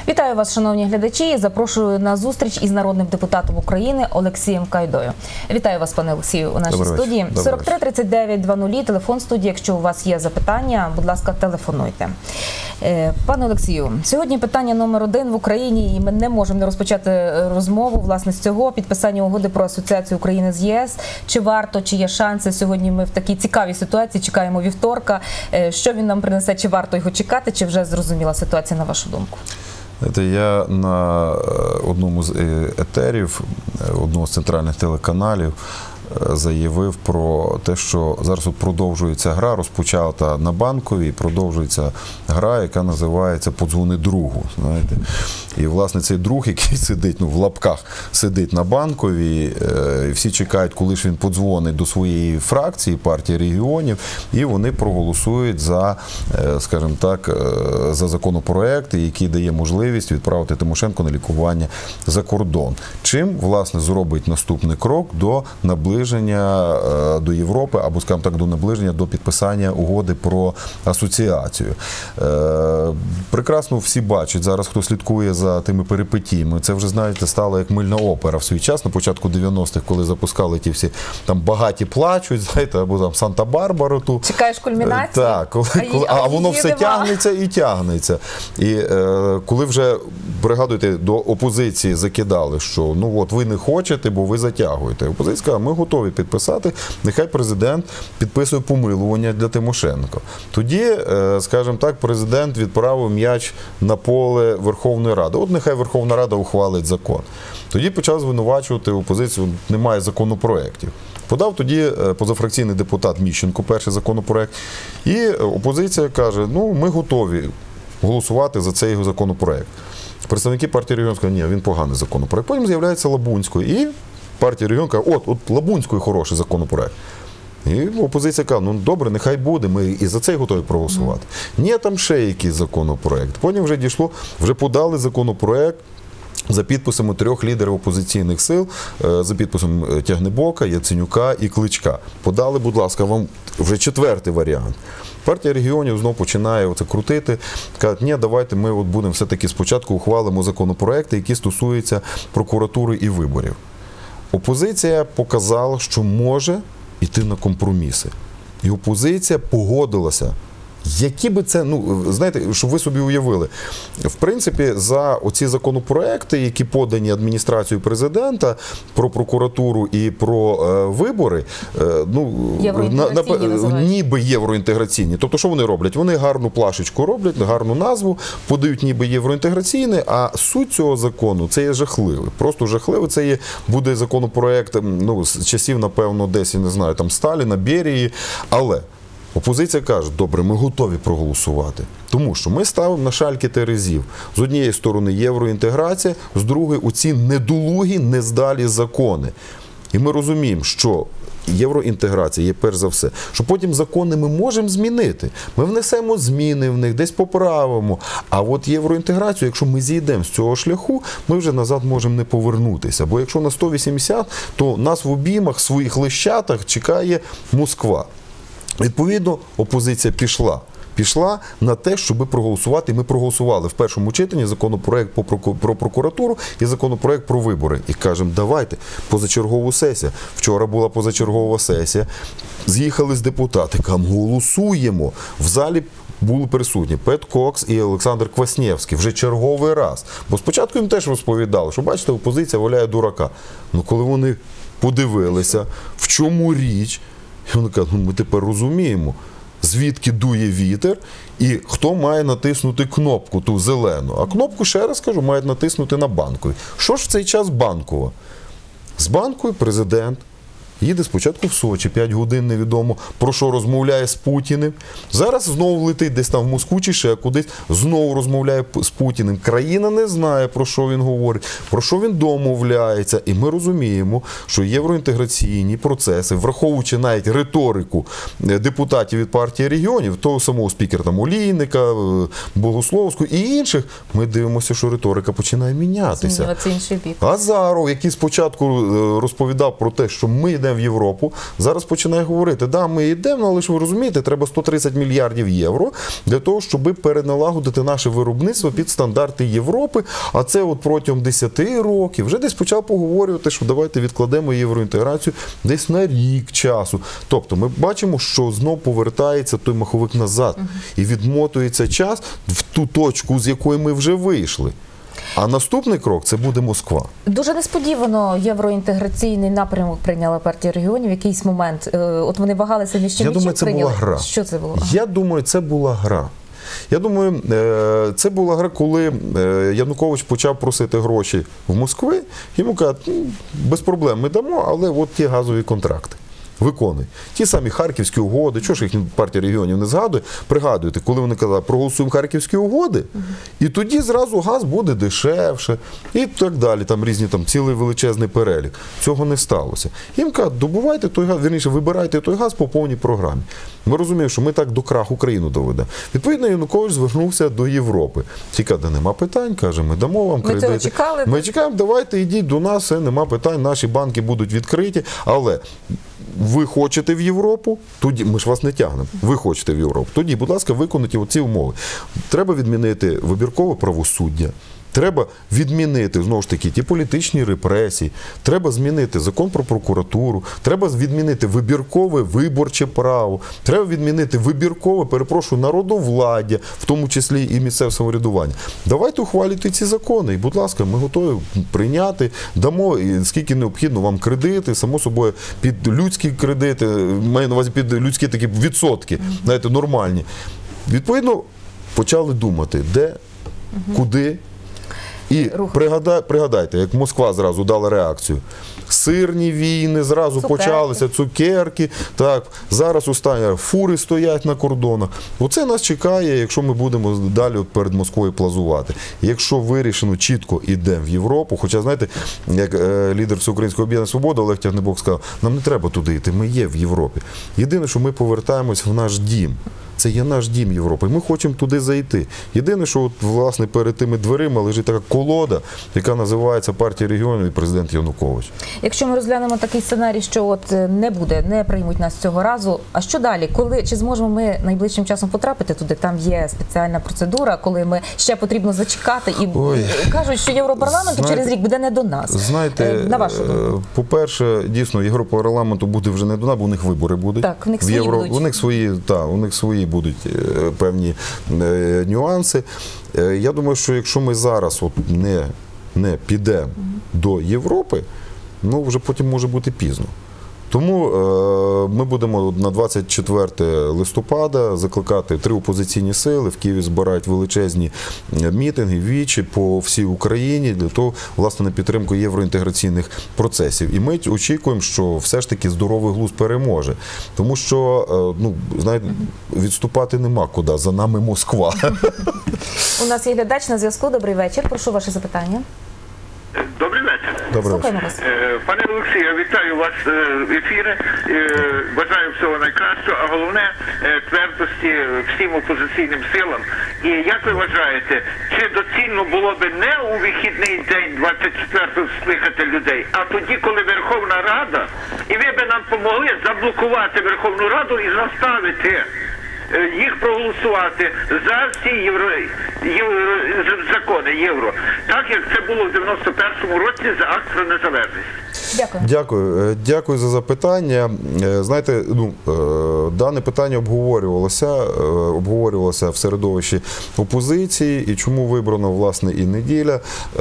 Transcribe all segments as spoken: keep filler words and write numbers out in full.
Вітаю вас, шановні глядачі. Запрошую на зустріч із народним депутатом України Олексієм Кайдою. Вітаю вас, пане Олексію, у нашій Добрий студії. вечір. сорок три тридцять дев'ять двадцять, телефон студії. Якщо у вас є запитання, будь ласка, телефонуйте. Пане Олексію, сьогодні питання номер один в Україні, і ми не можемо не розпочати розмову, власне, з цього підписання угоди про асоціацію України з ЄС. Чи варто, чи є шанси? Сьогодні ми в такій цікавій ситуації, чекаємо вівторка. Що він нам принесе, чи варто його чекати, чи вже зрозуміла ситуація, на вашу думку? Я на одному з етерів, одного з центральних телеканалів, заявив про те, що зараз от продовжується гра, розпочата на Банковій, продовжується гра, яка називається «Подзвони другу». Знаєте? І, власне, цей друг, який сидить, ну, в лапках, сидить на Банковій, і всі чекають, коли ж він подзвонить до своєї фракції, партії регіонів, і вони проголосують за, скажімо так, за законопроект, який дає можливість відправити Тимошенко на лікування за кордон. Чим, власне, зробить наступний крок до наближення до Європи, або, скажімо так, до наближення до підписання угоди про асоціацію. Прекрасно всі бачать, зараз хто слідкує за тими перипетіями, це вже, знаєте, стало як мильна опера в свій час, на початку дев'яностих, коли запускали ті всі, там, багаті плачуть, знаєте, або там Санта-Барбару ту. Чекаєш кульмінації? Так, коли, а, коли, а, а воно все нема. тягнеться і тягнеться. І е, коли вже, пригадуєте, до опозиції закидали, що, ну от, ви не хочете, бо ви затягуєте. Опозиція сказала, ми готові підписати, нехай президент підписує помилування для Тимошенко. Тоді, скажімо так, президент відправив м'яч на поле Верховної Ради. От нехай Верховна Рада ухвалить закон. Тоді почав звинувачувати опозицію, немає законопроєктів. Подав тоді позафракційний депутат Міщенко перший законопроєкт. І опозиція каже, ну, ми готові голосувати за цей законопроєкт. Представники партії регіонів кажуть, ні, він поганий законопроєкт. Потім з'являється Лабунський. І партія регіонів каже, от, от Лабунської хороший законопроект. І опозиція каже, ну добре, нехай буде, ми і за це готові проголосувати. Mm. Ні, там ще якийсь законопроект. Потім вже дійшло, вже подали законопроект за підписами трьох лідерів опозиційних сил, за підписом Тягнебока, Яценюка і Кличка. Подали, будь ласка, вам вже четвертий варіант. Партія регіонів знову починає оце крутити, кажуть, ні, давайте ми от будемо все-таки спочатку ухвалимо законопроекти, які стосуються прокуратури і виборів. Опозиція показала, що може йти на компроміси. І опозиція погодилася. Які би це, ну, знаєте, щоб ви собі уявили, в принципі, за оці законопроекти, які подані адміністрацією президента про прокуратуру і про е, вибори, е, ну, євроінтеграційні на, ніби євроінтеграційні. Тобто, що вони роблять? Вони гарну плашечку роблять, гарну назву, подають ніби євроінтеграційне, а суть цього закону, це є жахливий. Просто жахливий. Це є, буде законопроект, ну, з часів, напевно, десь, я не знаю, там Сталіна, Берії, але опозиція каже, добре, ми готові проголосувати. Тому що ми ставимо на шальки терезів. З однієї сторони євроінтеграція, з другої оці недолугі, нездалі закони. І ми розуміємо, що євроінтеграція є перш за все, що потім закони ми можемо змінити. Ми внесемо зміни в них, десь поправимо. А от євроінтеграцію, якщо ми зійдемо з цього шляху, ми вже назад можемо не повернутися. Бо якщо на сто вісімдесят, то нас в обіймах, в своїх лищатах чекає Москва. Відповідно, опозиція пішла. Пішла на те, щоб проголосувати. Ми проголосували в першому читанні законопроект про прокуратуру і законопроект про вибори. І кажемо, давайте, позачергову сесію. Вчора була позачергова сесія. З'їхали з депутати, кажемо, голосуємо. В залі були присутні Пет Кокс і Олександр Кваснєвський. Вже черговий раз. Бо спочатку їм теж розповідали, що, бачите, опозиція валяє дурака. Ну, коли вони подивилися, в чому річ, і вони кажуть, ну, ми тепер розуміємо, звідки дує вітер і хто має натиснути кнопку, ту зелену. А кнопку, ще раз кажу, мають натиснути на Банковій. Що ж в цей час Банкова? З Банкової президент їде спочатку в Сочі, п'ять годин невідомо, про що розмовляє з Путіним. Зараз знову летить десь там в Москву чи ще кудись, знову розмовляє з Путіним. Країна не знає, про що він говорить, про що він домовляється. І ми розуміємо, що євроінтеграційні процеси, враховуючи навіть риторику депутатів від партії регіонів, того самого спікера там Олійника, Богословського і інших, ми дивимося, що риторика починає мінятися. Інший бік. Азаров, який спочатку розповідав про те, що ми йдемо в Європу, зараз починає говорити, да, ми йдемо, але ж ви розумієте, треба сто тридцять мільярдів євро для того, щоб переналагодити наше виробництво під стандарти Європи, а це от протягом десяти років вже десь почав поговорювати, що давайте відкладемо євроінтеграцію десь на рік часу. Тобто ми бачимо, що знов повертається той маховик назад і відмотується час в ту точку, з якої ми вже вийшли. А наступний крок – це буде Москва. Дуже несподівано євроінтеграційний напрямок прийняла партія регіонів. В якийсь момент, е, от вони вагалися між чим Я і чим думаю, це прийняли. була гра. Що це було? Я думаю, це була гра. Я думаю, е, це була гра, коли е, Янукович почав просити гроші в Москви. Йому кажуть, ну, без проблем ми дамо, але от ті газові контракти. Виконуй. Ті самі Харківські угоди, чого ж їх партія регіонів не згадує, пригадуєте, коли вони казали, проголосуємо Харківські угоди, і тоді зразу газ буде дешевше, і так далі, там різні, там цілий величезний перелік. Цього не сталося. Їм кажуть, добувайте той газ, вірніше, вибирайте той газ по повній програмі. Ми розуміємо, що ми так до краху Україну доведемо. Відповідно, Янукович звернувся до Європи. Ті кажуть, нема питань, каже, ми дамо вам кредити. Ми цього чекали. Ми чекаємо, давайте йдіть до нас, все, нема питань, наші банки будуть відкриті, але ви хочете в Європу, тоді ми ж вас не тягнемо. Ви хочете в Європу. Тоді, будь ласка, виконайте оці умови. Треба відмінити вибіркове правосуддя. Треба відмінити, знову ж таки, ті політичні репресії, треба змінити закон про прокуратуру, треба відмінити вибіркове виборче право, треба відмінити вибіркове, перепрошую, народовладдя, в тому числі і місцеве самоврядування. Давайте ухвалюйте ці закони і, будь ласка, ми готові прийняти, дамо, і скільки необхідно вам кредити, само собою, під людські кредити, маю на увазі під людські такі відсотки, знаєте, нормальні. Відповідно, почали думати, де, куди. І пригадай, пригадайте, як Москва зразу дала реакцію. Сирні війни, зразу Цукерки. почалися, цукерки, так, зараз останні фури стоять на кордонах. Оце нас чекає, якщо ми будемо далі от перед Москвою плазувати. Якщо вирішено чітко йдемо в Європу, хоча, знаєте, як е, лідер Всеукраїнського об'єднання «Свобода» Олег Тягнебок сказав, нам не треба туди йти, ми є в Європі. Єдине, що ми повертаємось в наш дім. Це є наш дім Європи. Ми хочемо туди зайти. Єдине, що от, власне, перед тими дверима лежить така колода, яка називається партія регіонів і президент Янукович. Якщо ми розглянемо такий сценарій, що от не буде, не приймуть нас цього разу, а що далі? Коли, чи зможемо ми найближчим часом потрапити туди? Там є спеціальна процедура, коли ми ще потрібно зачекати і Ой. кажуть, що Європарламенту Знаєте, через рік буде не до нас. Знаєте, На вашу думку? по-перше, дійсно, Європарламенту буде вже не до нас, бо у них вибори будуть. Так, в них В свої Євро... будуть. У них свої, та, у них свої будуть е, певні е, нюанси. Е, я думаю, що якщо ми зараз от не, не підемо mm-hmm. до Європи, ну вже потім може бути пізно. Тому е, ми будемо на двадцять четвертого листопада закликати три опозиційні сили. В Києві збирають величезні мітинги, вічі по всій Україні для того, власне, на підтримку євроінтеграційних процесів. І ми очікуємо, що все ж таки здоровий глузд переможе. Тому що, е, ну, знаєте, відступати нема куди, за нами Москва. У нас є глядач на зв'язку. Добрий вечір. Прошу ваше запитання. Добрий вечір. Добре. Слухаємо вас. Е, Пане Олексію, я вітаю вас е, в ефірі. Е, Бажаю всього найкращого, а головне е, твердості всім опозиційним силам. І як ви вважаєте, чи доцільно було би не у вихідний день двадцять четвертого скликати людей, а тоді, коли Верховна Рада, і ви би нам помогли заблокувати Верховну Раду і заставити їх проголосувати за всі євро, євро, закони євро, так як це було в дев'яносто першому році за акт про незалежність. Дякую. Дякую. Дякую за запитання. Знаєте, ну, дане питання обговорювалося, обговорювалося в середовищі опозиції, і чому вибрано, власне, і неділя.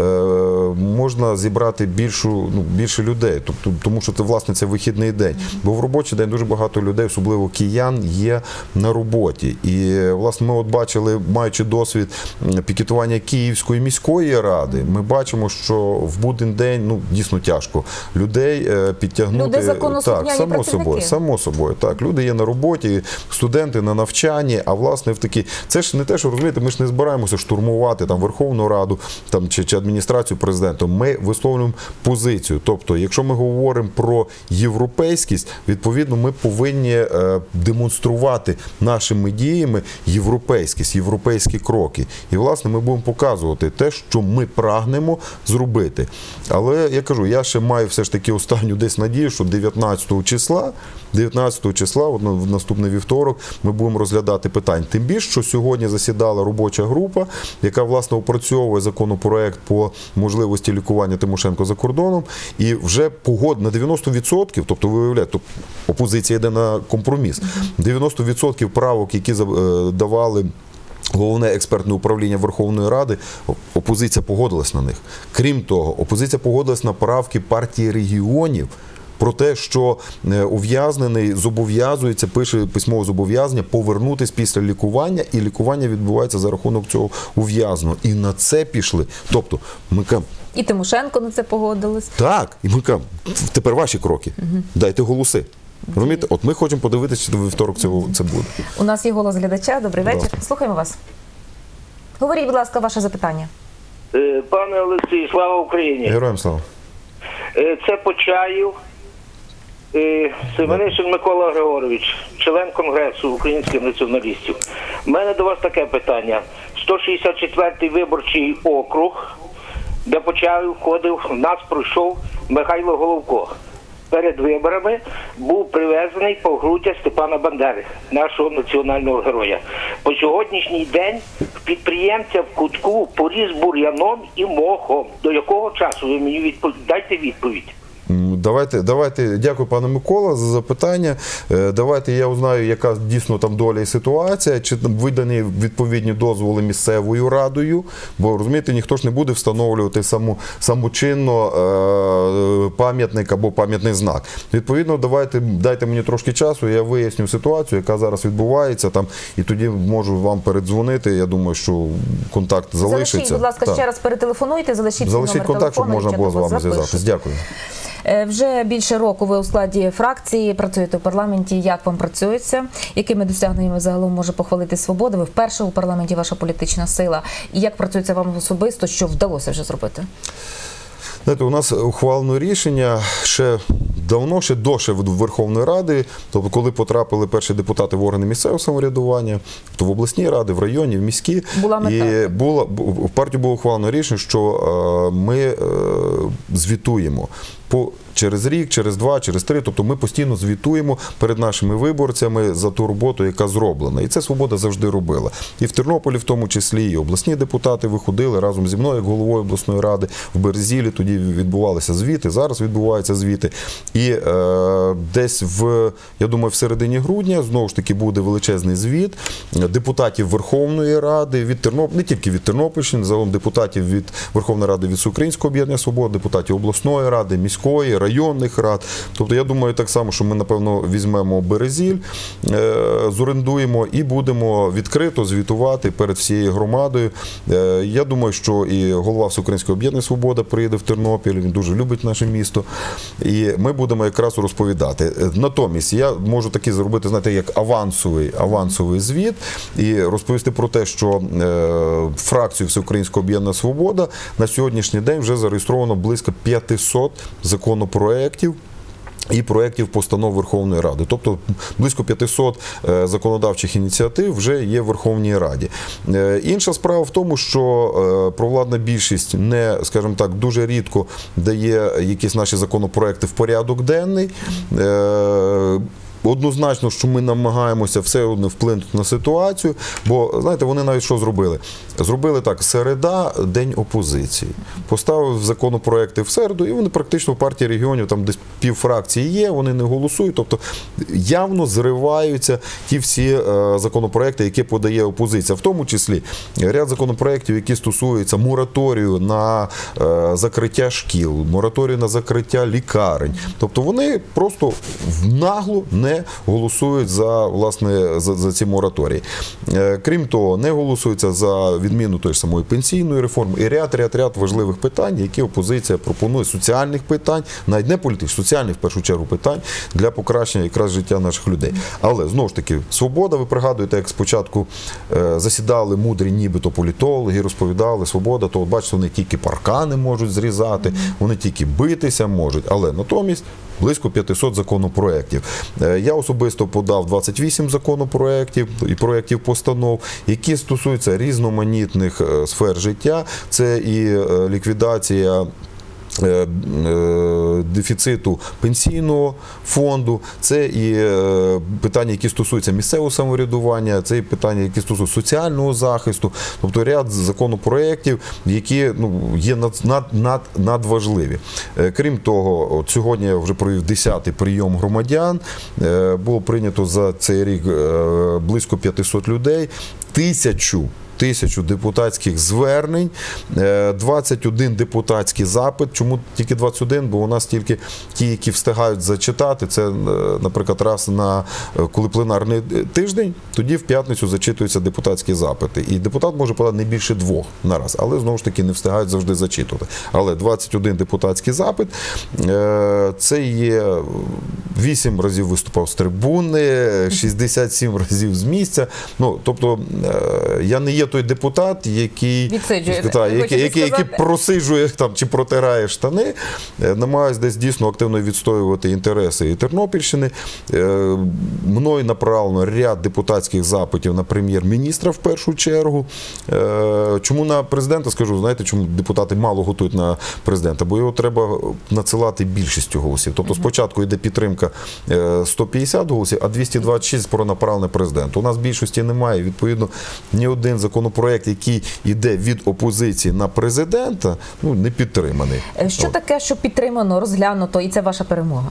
Можна зібрати більшу, ну, більше людей, тобто, тому що це, власне, це вихідний день. Бо в робочий день дуже багато людей, особливо киян, є на роботі. І, власне, ми от бачили, маючи досвід пікетування Київської міської ради, ми бачимо, що в буден день, ну, дійсно тяжко людей підтягнути. Люди законослухняні так, само працівники. собою, само собою. Так, люди є на роботі, студенти на навчанні, а власне в такі, це ж не те, що, розумієте, ми ж не збираємося штурмувати там Верховну Раду там чи, чи адміністрацію президента. Ми висловлюємо позицію. Тобто, якщо ми говоримо про європейськість, відповідно, ми повинні е, демонструвати нашими діями європейськість, європейські кроки. І, власне, ми будемо показувати те, що ми прагнемо зробити. Але я кажу, я ще маю все ж таки останню десь надію, що дев'ятнадцятого числа, дев'ятнадцятого числа, от в наступний вівторок, ми будемо розглядати питання. Тим більше, що сьогодні засідала робоча група, яка, власне, опрацьовує законопроект по можливості лікування Тимошенко за кордоном, і вже погод на дев'яносто відсотків, тобто ви уявляєте, тобто опозиція йде на компроміс, дев'яносто відсотків правок, які давали Головне експертне управління Верховної Ради, опозиція погодилась на них. Крім того, опозиція погодилась на правки партії регіонів про те, що ув'язнений зобов'язується, пише письмове зобов'язання повернутись після лікування, і лікування відбувається за рахунок цього ув'язаного. І на це пішли. Тобто, ми кажемо, І Тимошенко на це погодилась. Так, і ми кажемо, тепер ваші кроки, угу. Дайте голоси. Розумієте? От ми хочемо подивитися, чи до вівторок це, це буде. У нас є голос глядача. Добрий вечір. Добре. Слухаємо вас. Говоріть, будь ласка, ваше запитання. Пане Олексій, слава Україні. Героям слава. Це Почаїв, Семенишин Микола Григорович, член Конгресу українських націоналістів. У мене до вас таке питання. сто шістдесят четвертий виборчий округ, де Почаїв входив, в нас пройшов Михайло Головко. Перед виборами був привезений погруддя Степана Бандери, нашого національного героя. По сьогоднішній день підприємця в кутку поріз бур'яном і мохом. До якого часу ви мені відповідь? Дайте відповідь. Давайте, давайте, дякую, пане Микола, за запитання. Давайте я узнаю, яка дійсно там доля і ситуація, чи там видані відповідні дозволи місцевою радою, бо, розумієте, ніхто ж не буде встановлювати саму, самочинно е, пам'ятник або пам'ятний знак. Відповідно, давайте, дайте мені трошки часу, я виясню ситуацію, яка зараз відбувається там, і тоді можу вам передзвонити. Я думаю, що контакт залишиться. Залишіть, будь ласка, так. ще раз перетелефонуйте, залишіть, залишіть номер контакт, щоб телефону, можна було з вами запишуть. зв'язатись. Дякую. Вже більше року ви у складі фракції, працюєте у парламенті. Як вам працюється? Якими досягненнями загалом може похвалити Свобода? Ви вперше у парламенті, ваша політична сила. І як працюється вам особисто, що вдалося вже зробити? Знаєте, у нас ухвалено рішення ще давно, ще до ще Верховної Ради, тобто коли потрапили перші депутати в органи місцевого самоврядування, то в обласні ради, в районі, в міські. Була мета. І було, в партії було ухвалено рішення, що ми звітуємо по через рік, через два, через три, тобто ми постійно звітуємо перед нашими виборцями за ту роботу, яка зроблена. І це Свобода завжди робила. І в Тернополі в тому числі, і обласні депутати виходили разом зі мною, як головою обласної ради, в Березілі, тоді відбувалися звіти, зараз відбуваються звіти. І е, десь в, я думаю, в середині грудня, знову ж таки, буде величезний звіт депутатів Верховної Ради, від Тернополя, не тільки від Тернопільщини, загалом депутатів від Верховної Ради від Всеукраїнського об'єднання «Свобода», депутатів обласної ради, міської, районних рад. Тобто, я думаю, так само, що ми, напевно, візьмемо Березіль, е, зорендуємо і будемо відкрито звітувати перед всією громадою. Е, я думаю, що і голова Всеукраїнського об'єднання «Свобода» приїде в Тернопіль, він дуже любить наше місто. І ми будемо якраз розповідати. Натомість, я можу такий зробити, знаєте, як авансовий, авансовий звіт і розповісти про те, що е, фракцію Всеукраїнського об'єднання «Свобода» на сьогоднішній день вже зареєстровано близько п'ятисот законопроєктів і проєктів постанов Верховної Ради. Тобто близько п'ятисот законодавчих ініціатив вже є в Верховній Раді. Інша справа в тому, що провладна більшість не, скажімо так, дуже рідко дає якісь наші законопроєкти в порядок денний. Однозначно, що ми намагаємося все одно вплинути на ситуацію, бо, знаєте, вони навіть що зробили? Зробили так, середа, день опозиції. Поставив законопроекти в середу, і вони практично в партії регіонів, там десь пів фракції є, вони не голосують, тобто явно зриваються ті всі е, законопроекти, які подає опозиція. В тому числі ряд законопроектів, які стосуються мораторію на е, закриття шкіл, мораторію на закриття лікарень. Тобто вони просто нагло не голосують за, власне, за, за ці мораторії. Е, крім того, не голосуються за відміну тої ж самої пенсійної реформи і ряд, ряд, ряд важливих питань, які опозиція пропонує, соціальних питань, навіть не політичних, соціальних, в першу чергу, питань для покращення якраз життя наших людей. Але, знову ж таки, Свобода, ви пригадуєте, як спочатку е, засідали мудрі нібито політологи, розповідали, Свобода, то, от, бачите, вони тільки паркани можуть зрізати, вони тільки битися можуть, але натомість близько п'ятисот законопроєктів. Е, я особисто подав двадцять вісім законопроєктів і проєктів постанов, які стосуються різноманітних сфер життя. Це і ліквідація е, е, дефіциту пенсійного фонду, це і е, питання, які стосуються місцевого самоврядування, це і питання, які стосуються соціального захисту, тобто ряд законопроєктів, які ну, є над, над, над, надважливі. Е, крім того, от сьогодні я вже провів десятий прийом громадян, е, було прийнято за цей рік е, близько п'ятисот людей, тисячу тисячу депутатських звернень, двадцять один депутатський запит. Чому тільки двадцять один? Бо у нас тільки ті, які встигають зачитати, це, наприклад, раз на, коли пленарний тиждень, тоді в п'ятницю зачитуються депутатські запити. І депутат може подати не більше двох на раз, але, знову ж таки, не встигають завжди зачитувати. Але двадцять один депутатський запит, це є вісім разів виступав з трибуни, шістдесят сім разів з місця. Ну, тобто, я не є той депутат, який, та, який, який, який просиджує там, чи протирає штани, намагаюся десь дійсно активно відстоювати інтереси і Тернопільщини. Мною направлено ряд депутатських запитів на прем'єр-міністра в першу чергу. Чому на президента, скажу, знаєте, чому депутати мало готують на президента? Бо його треба надсилати більшістю голосів. Тобто спочатку йде підтримка сто п'ятдесят голосів, а двісті двадцять шість пронаправлене президенту. У нас більшості немає, відповідно, ні один закономпроект, який йде від опозиції на президента, ну, не підтриманий. Що таке, що підтримано, розглянуто, і це ваша перемога?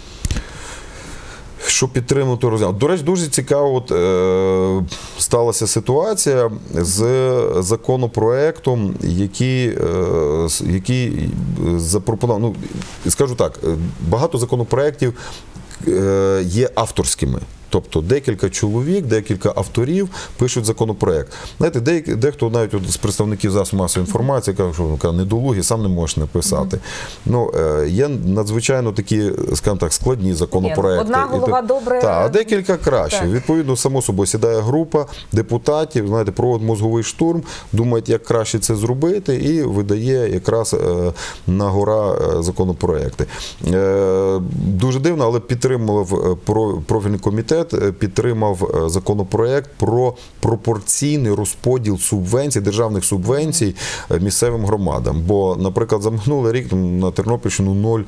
Що підтримано, розглянуто. До речі, дуже цікаво от, е, сталася ситуація з законопроектом, який, е, який запропонував, ну, скажу так, багато законопроектів е, є авторськими. Тобто декілька чоловік, декілька авторів пишуть законопроект. Знаєте, де, дехто навіть от з представників засобів масової інформації каже, що ну, недолугі, сам не можеш написати. Mm-hmm. Ну, е, є надзвичайно такі, скажімо так, складні законопроекти. Одна голова добре. Так, а декілька краще. Так. Відповідно, само собою сідає група депутатів, знаєте, проводить мозговий штурм, думають, як краще це зробити, і видає якраз е, на гора е, законопроекти. Е, дуже дивно, але підтримував профільний комітет, підтримав законопроект про пропорційний розподіл субвенцій, державних субвенцій місцевим громадам. Бо, наприклад, за минулий рік на Тернопільщину ноль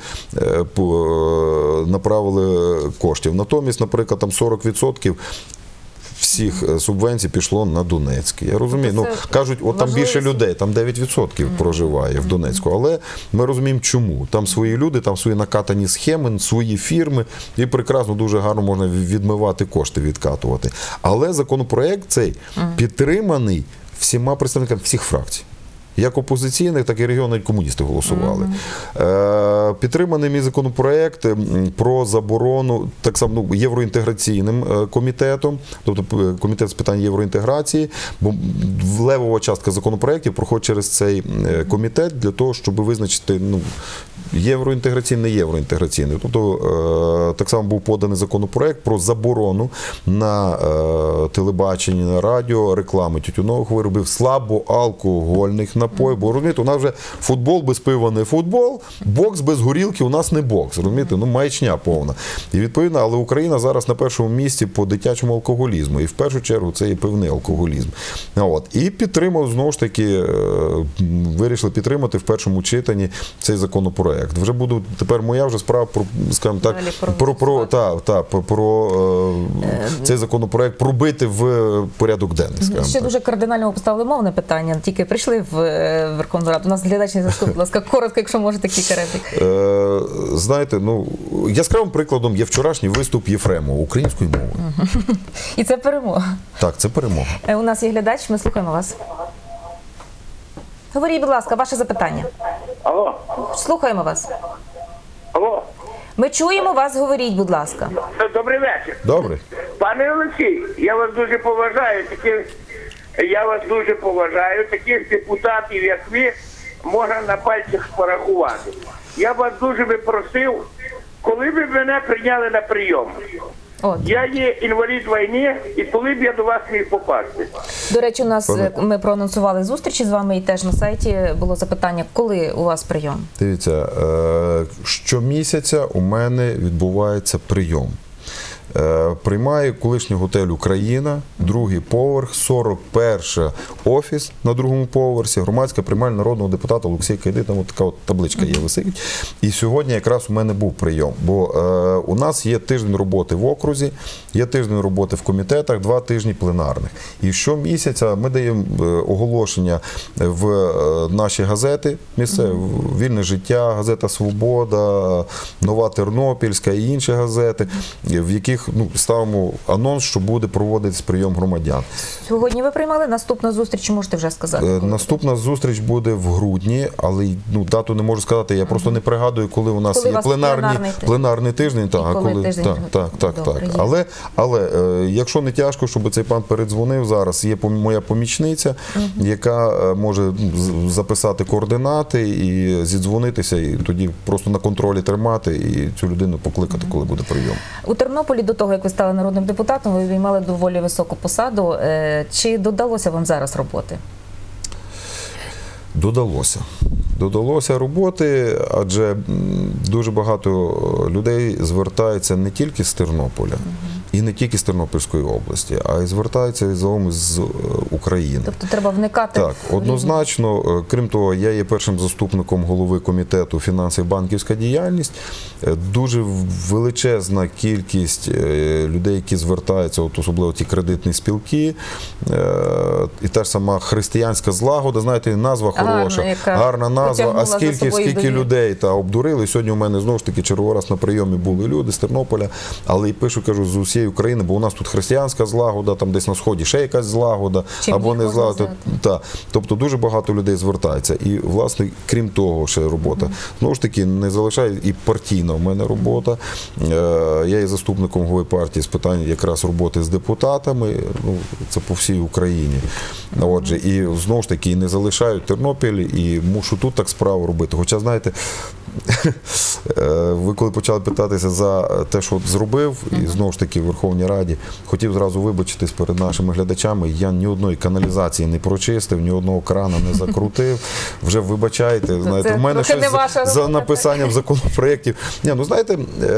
направили коштів. Натомість, наприклад, там сорок відсотків всіх субвенцій пішло на Донецьк. Я розумію, ну, кажуть, от там більше людей, там дев'ять відсотків проживає в Донецьку, але ми розуміємо, чому. Там свої люди, там свої накатані схеми, свої фірми, і прекрасно, дуже гарно можна відмивати кошти, відкатувати. Але законопроект цей підтриманий всіма представниками всіх фракцій. Як опозиційних, так і регіональні комуністи голосували. Mm-hmm. Е, підтриманий мій законопроект про заборону, так само, ну, євроінтеграційним комітетом, тобто комітет з питань євроінтеграції, бо левова частка законопроєктів проходить через цей комітет для того, щоб визначити, ну, євроінтеграційний, не євроінтеграційний. Тобто, е, так само був поданий законопроект про заборону на е, телебаченні, на радіо, реклами тютюнових виробів, слабоалкогольних напоїв. Бо, розумієте, у нас вже футбол без пива не футбол, бокс без горілки у нас не бокс. Розумієте, ну, маячня повна. І відповідно, але Україна зараз на першому місці по дитячому алкоголізму. І в першу чергу це і пивний алкоголізм. От. І підтримав, знову ж таки, е, вирішили підтримати в першому читанні цей законопроект. Вже буду, тепер моя вже справа про, скажімо так, про, про, та, та, про, про е, цей законопроект пробити в порядок денний. Ще так. Дуже кардинально поставили мовне питання, тільки прийшли в Верховну Раду. У нас глядач не заступ, будь ласка, коротко, якщо можете, кілька реплік. Е, знаєте, ну, яскравим прикладом є вчорашній виступ Єфремова українською мовою. І це перемога. Так, це перемога. У нас є глядач, ми слухаємо вас. Говоріть, будь ласка, ваше запитання. Алло. Слухаємо вас. Алло. Ми чуємо вас, говоріть, будь ласка. Добрий вечір. Добре. Пане Олексій, я вас дуже поважаю. Таких, я вас дуже поважаю. Таких депутатів, як ви, можна на пальцях порахувати. Я вас дуже би просив, коли б мене прийняли на прийом. От. Я є інвалід війни, і коли б я до вас міг попасти. До речі, у нас ми проанонсували зустрічі з вами, і теж на сайті було запитання, коли у вас прийом? Дивіться, щомісяця у мене відбувається прийом. Е, приймає колишній готель «Україна», другий поверх, сорок перший офіс на другому поверсі, громадська приймальня народного депутата Олексія Кайди, там от така от табличка є, висить. І сьогодні якраз у мене був прийом, бо е, у нас є тиждень роботи в окрузі, є тиждень роботи в комітетах, два тижні пленарних. І щомісяця ми даємо е, оголошення в е, наші газети місцеві, «Вільне життя», газета «Свобода», «Нова Тернопільська» і інші газети, в яких ну, ставимо анонс, що буде проводитись прийом громадян. Сьогодні ви приймали, наступна зустріч, можете вже сказати? Е, Наступна зустріч буде в грудні, але ну, дату не можу сказати, я просто не пригадую, коли у нас Коли у є вас пленарні, пленарний тиждень. пленарний тиждень. Так, а коли коли, тиждень? так, так, так, Добре, так. є. Але, але е, якщо не тяжко, щоб цей пан передзвонив зараз, є пом- моя помічниця, яка е, може ну, з- записати координати і зідзвонитися, і тоді просто на контролі тримати і цю людину покликати, коли буде прийом. У Тернополі до того, як ви стали народним депутатом, ви обіймали доволі високу посаду. Е, Чи додалося вам зараз роботи? Додалося. Додалося роботи, адже м, дуже багато людей звертається не тільки з Тернополя, і не тільки з Тернопільської області, а й звертаються і загалом з е, України. Тобто треба вникати Так, в різні- однозначно. Е, Крім того, я є першим заступником голови комітету фінансів і банківська діяльність. Е, Дуже величезна кількість е, людей, які звертаються, от особливо ті кредитні спілки, е, і та ж сама християнська злагода, знаєте, назва Гарна, хороша, яка гарна назва, потягнула а за скільки, собою скільки довіру. людей та обдурили. Сьогодні у мене знову ж таки черговий раз на прийомі були люди з Тернополя, але і пишу, кажу, з усієї України, бо у нас тут християнська злагода, там десь на сході ще якась злагода, Чим або їх не можна злагода. взяти? Та. Тобто дуже багато людей звертається. І, власне, крім того, ще робота. Знову ж таки, не залишає і партійна в мене робота. Е, Я є заступником голови партії з питань якраз роботи з депутатами. Ну, це по всій Україні. Отже, і знову ж таки, і не залишаю Тернопіль, і мушу тут так справу робити. Хоча, знаєте, ви коли почали питатися за те, що зробив, і знову ж таки в Верховній Раді, хотів зразу вибачитись перед нашими глядачами. Я ні одної каналізації не прочистив, ні одного крана не закрутив. Вже вибачайте, знаєте, це в мене трохи не щось ваша за робота, написанням законопроєктів. Ні, ну знаєте,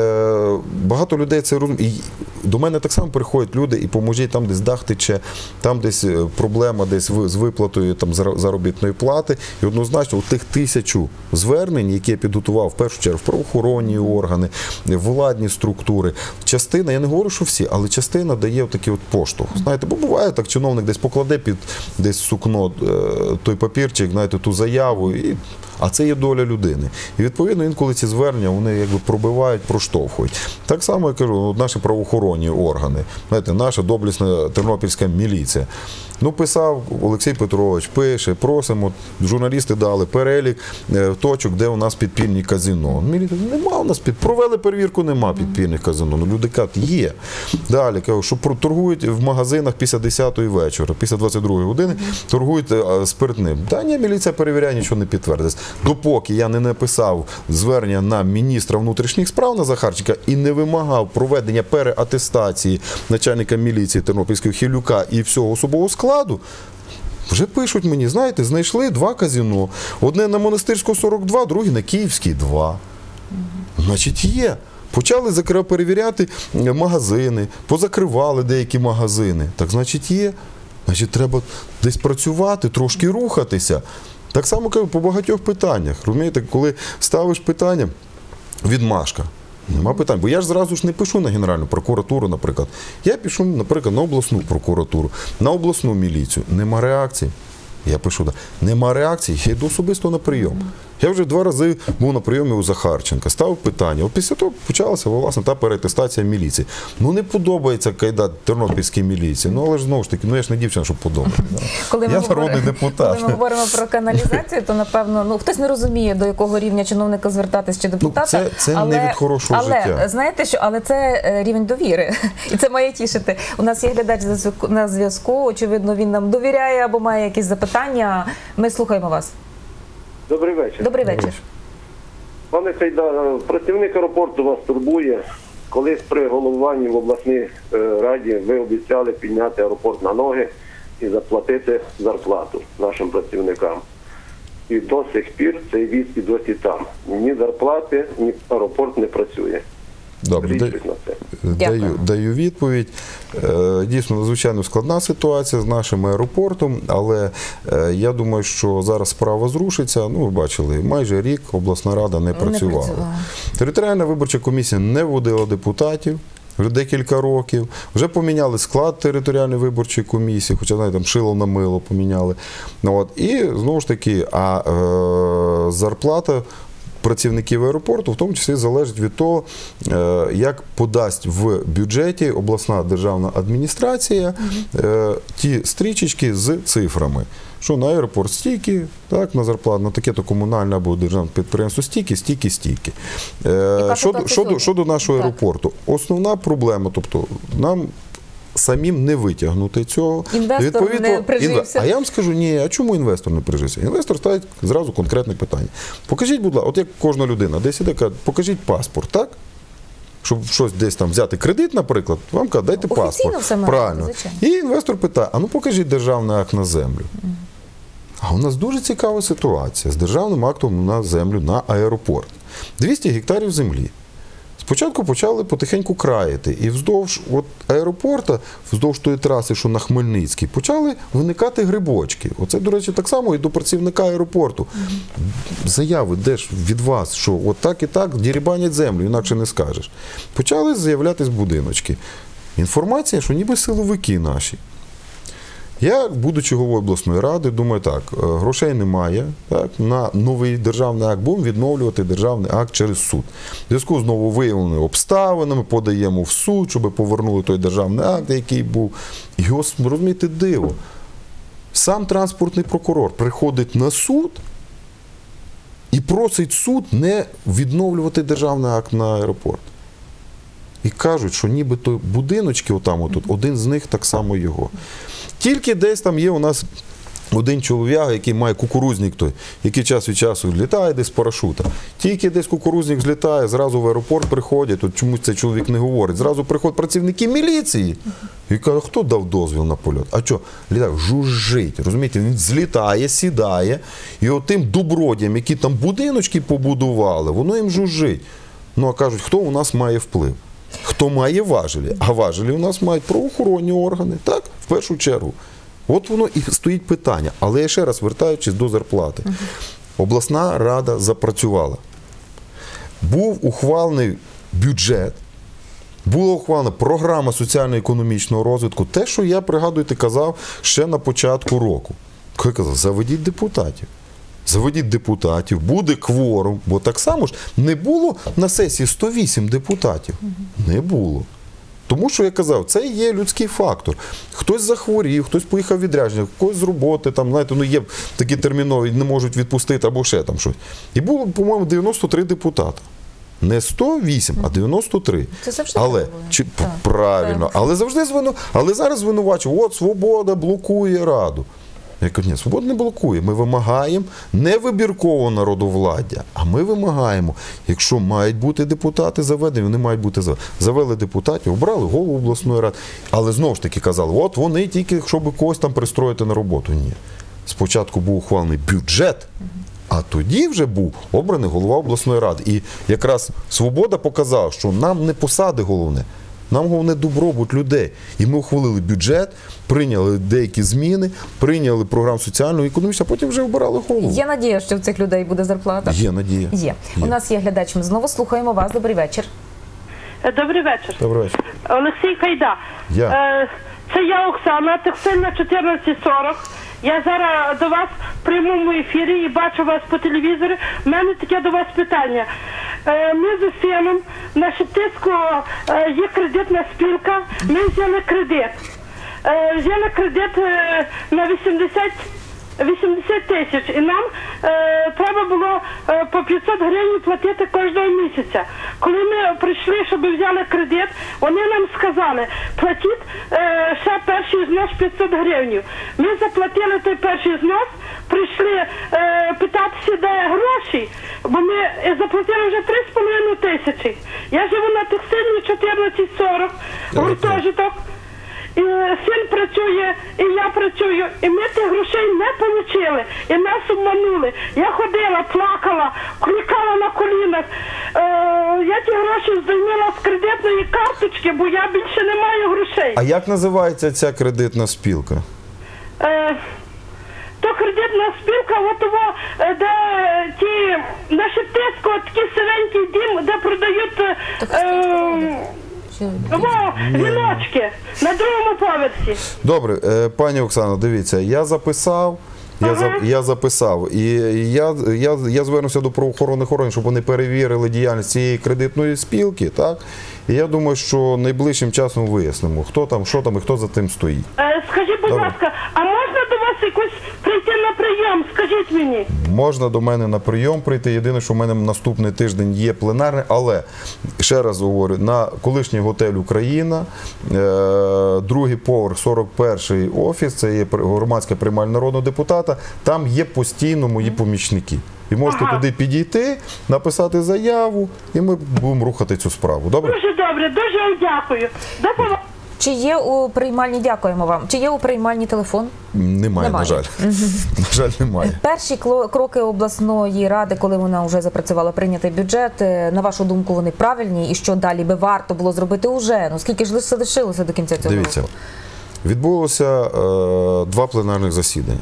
е, багато людей це розуміють. І до мене так само приходять люди і поможіть, там десь дах тече, там десь е, проблема десь в- з виплатою там зар- заробітної плати. І однозначно, у тих тисячу звернень, які я підготував в першу чергу в правоохоронні органи, в владні структури, частина, я не говорю, що всі, але частина дає такий от поштовх. Знаєте, бо буває так, чиновник десь покладе під десь сукно е, той папірчик, знаєте, ту заяву, і а це є доля людини. І відповідно інколи ці звернення вони якби пробивають, проштовхують. Так само я кажу, от наші правоохоронні органи, знаєте, наша доблесна тернопільська міліція. Ну, писав Олексій Петрович, пише, просимо, журналісти дали перелік е, точок, де у нас підпільні казино. Міліція, нема у нас під, провели перевірку, нема підпільних казино. Ну, люди кажуть, є. Далі, кажу, що про- торгують в магазинах після десятої вечора, після двадцять другої години, торгують е, спиртним. Та ні, міліція перевіряє, нічого не підтвердить. Допоки я не написав звернення на міністра внутрішніх справ на Захарченка і не вимагав проведення переатестації начальника міліції Тернопільського Хілюка і всього особового складу, вже пишуть мені, знаєте, знайшли два казино. Одне на Монастирського сорок два, друге на Київській два. Значить, є. Почали закра- перевіряти магазини, позакривали деякі магазини. Так, значить, є. Значить, треба десь працювати, трошки рухатися. Так само, кажу, по багатьох питаннях. Розумієте, коли ставиш питання, відмашка. Нема питань. Бо я ж зразу ж не пишу на Генеральну прокуратуру, наприклад. Я пишу, наприклад, на обласну прокуратуру, на обласну міліцію. Нема реакції. Я пишу, да. Нема реакції, я йду особисто на прийом. Я вже два рази був на прийомі у Захарченка, ставив питання. От після того почалася, власне, та переатестація міліції. Ну, не подобається кайдат тернопільській міліції. Ну, але ж, знову ж таки, ну, я ж не дівчина, щоб подобати. Да. Коли ми Я говоримо- народний депутат. Коли ми говоримо про каналізацію, то напевно ну хтось не розуміє, до якого рівня чиновника звертатись чи депутата. це- це не від хорошого але, життя. знаєте, що але це е, рівень довіри, і це має тішити. У нас є глядач за зв'язку- на зв'язку. Очевидно, він нам довіряє або має якісь запитання. Ми слухаємо вас. Добрий вечір. Добрий вечір. Пане Кайда, працівник аеропорту вас турбує. Колись при головуванні в обласній е, раді ви обіцяли підняти аеропорт на ноги і заплатити зарплату нашим працівникам. І до сих пір цей віз і досі там. Ні зарплати, ні аеропорт не працює. Добре, да- Відповідь на це. даю, Дякую. даю відповідь. Е, Дійсно, надзвичайно складна ситуація з нашим аеропортом, але е, я думаю, що зараз справа зрушиться. Ну, ви бачили, майже рік обласна рада не працювала. працювала. Територіальна виборча комісія не вводила депутатів вже декілька років. Вже поміняли склад територіальної виборчої комісії, хоча навіть там шило на мило поміняли. Ну, от. І знову ж таки, а е, зарплата працівників аеропорту в тому числі залежить від того, е, як подасть в бюджеті обласна державна адміністрація е, ті стрічечки з цифрами. Що на аеропорт стільки, так, на зарплату, на таке-то комунальне або державне підприємство стільки, стільки, стільки. Е, Яка щодо, ситуація щодо, сьогодні? щодо нашого Так. аеропорту, основна проблема, тобто нам самим не витягнути цього. Інвестор не прижився. А я вам скажу, ні, а чому інвестор не прижився? Інвестор ставить зразу конкретне питання. Покажіть, будь ласка, от як кожна людина десь іде, каже, покажіть паспорт, так? Щоб щось десь там взяти кредит, наприклад, вам кажуть, дайте Офіційно паспорт. все має бути, Правильно. звичайно. І інвестор питає, а ну покажіть державний акт на землю. А у нас дуже цікава ситуація з державним актом на землю, на аеропорт. двісті гектарів землі. Спочатку почали потихеньку краяти, і вздовж от аеропорта, вздовж тої траси, що на Хмельницький, почали виникати грибочки. Оце, до речі, так само і до працівника аеропорту. Заяви, де ж від вас, що от так і так дірібанять землю, інакше не скажеш. Почали з'являтись будиночки. Інформація, що ніби силовики наші. Я, будучи головою обласної ради, думаю так, е, грошей немає, так, на новий державний акт, будемо відновлювати державний акт через суд. В зв'язку з нововиявленими обставинами подаємо в суд, щоб повернули той державний акт, який був. І ось, розумієте, диво. Сам транспортний прокурор приходить на суд і просить суд не відновлювати державний акт на аеропорт. І кажуть, що нібито будиночки отам отут, один з них так само його. Тільки десь там є у нас один чолов'яга, який має кукурузник той, який час від часу літає десь з парашута. Тільки десь кукурузник злітає, зразу в аеропорт приходять, от чомусь цей чоловік не говорить. Зразу приходять працівники міліції і кажуть, хто дав дозвіл на польот? А що? Літає, жужжить, розумієте, він злітає, сідає, і отим добродіям, які там будиночки побудували, воно їм жужжить. Ну, а кажуть, хто у нас має вплив? Хто має важелі? А важелі у нас мають правоохоронні органи, так, в першу чергу. От воно і стоїть питання. Але я ще раз вертаючись до зарплати. Обласна рада запрацювала. Був ухвалений бюджет, була ухвалена програма соціально-економічного розвитку. Те, що я, пригадуєте, казав ще на початку року. Я казав, заведіть депутатів. Заведіть депутатів, буде кворум, бо так само ж не було на сесії сто вісім депутатів. Не було. Тому що, я казав, це є людський фактор. Хтось захворів, хтось поїхав відрядження, хтось з роботи, там, знаєте, ну є такі термінові, не можуть відпустити або ще там щось. І було, по-моєму, дев'яносто три депутата. Не сто вісім, а дев'яносто три. Це завжди але, так було. чи, Так. правильно, Так. але завжди звину, але зараз звинувачують, от Свобода блокує Раду. Я кажу, ні, Свобода не блокує. Ми вимагаємо не вибіркового народовладдя, а ми вимагаємо, якщо мають бути депутати заведені, вони мають бути заведені. Завели депутатів, обрали голову обласної ради, але знову ж таки казали, от вони тільки, щоб когось там пристроїти на роботу. Ні. Спочатку був ухвалений бюджет, а тоді вже був обраний голова обласної ради. І якраз Свобода показала, що нам не посади головне, нам головне добробут людей. І ми ухвалили бюджет, прийняли деякі зміни, прийняли програму соціального і економічного, а потім вже обирали голову. Є надія, що в цих людей буде зарплата? Є надія. Є. У нас є глядач. Ми знову слухаємо вас. Добрий вечір. Добрий вечір. Добрий вечір. Олексій Кайда. Я. Е, це я Оксана, текстильна чотирнадцять сорок. Я зараз до вас в прямому ефірі і бачу вас по телевізору. У мене таке до вас питання. Е, ми з сином на Шептицьку е, є кредитна спілка, ми взяли кредит. Е, взяли кредит е, на вісімдесят вісімдесят тисяч, і нам е, треба було е, по п'ятсот гривень платити кожного місяця. Коли ми прийшли, щоб взяли кредит, вони нам сказали, платіть е, ще перший знос п'ятсот гривень. Ми заплатили той перший знос, прийшли е, питатися, де гроші, бо ми заплатили вже три з половиною тисячі. Я живу на текстильній чотирнадцять сорок, гуртожиток. і син працює, і я працюю, і ми тих грошей не отримали, і нас обманули. Я ходила, плакала, кликала на колінах. Е, я ті гроші здіймила з кредитної карточки, бо я більше не маю грошей. А як називається ця кредитна спілка? Е, то кредитна спілка, от того, е, де ті, на Шептицького такий сиренький дім, де продають е, Чи- во, віночки на другому поверсі. Добре, е, пані Оксано, дивіться, я записав. Я, Ага. за, я записав, і я, я, я звернувся до правоохоронних органів, щоб вони перевірили діяльність цієї кредитної спілки, так? І я думаю, що найближчим часом вияснимо, хто там, що там і хто за тим стоїть. Е, скажіть, будь Добре. ласка, а можна до вас якось прийти на прийом? Скажіть мені. Можна до мене на прийом прийти. Єдине, що в мене наступний тиждень є пленарний, але ще раз говорю, на колишній готель Україна, е, другий поверх, сорок перший офіс, це є громадська приймальня народного депутата. Там є постійно мої помічники. І можете Ага. туди підійти, написати заяву, і ми будемо рухати цю справу. Добре? Дуже добре, дуже вам дякую. До побачення. Чи є у приймальні, дякуємо вам, чи є у приймальні телефон? Немає, Немає. на жаль. На жаль, немає. Перші кло- кроки обласної ради, коли вона вже запрацювала, прийнятий бюджет, е, на вашу думку, вони правильні? І що далі би варто було зробити уже? Ну, скільки ж лише лишилося до кінця цього Дивіться, року? відбулося е, два пленарних засідання.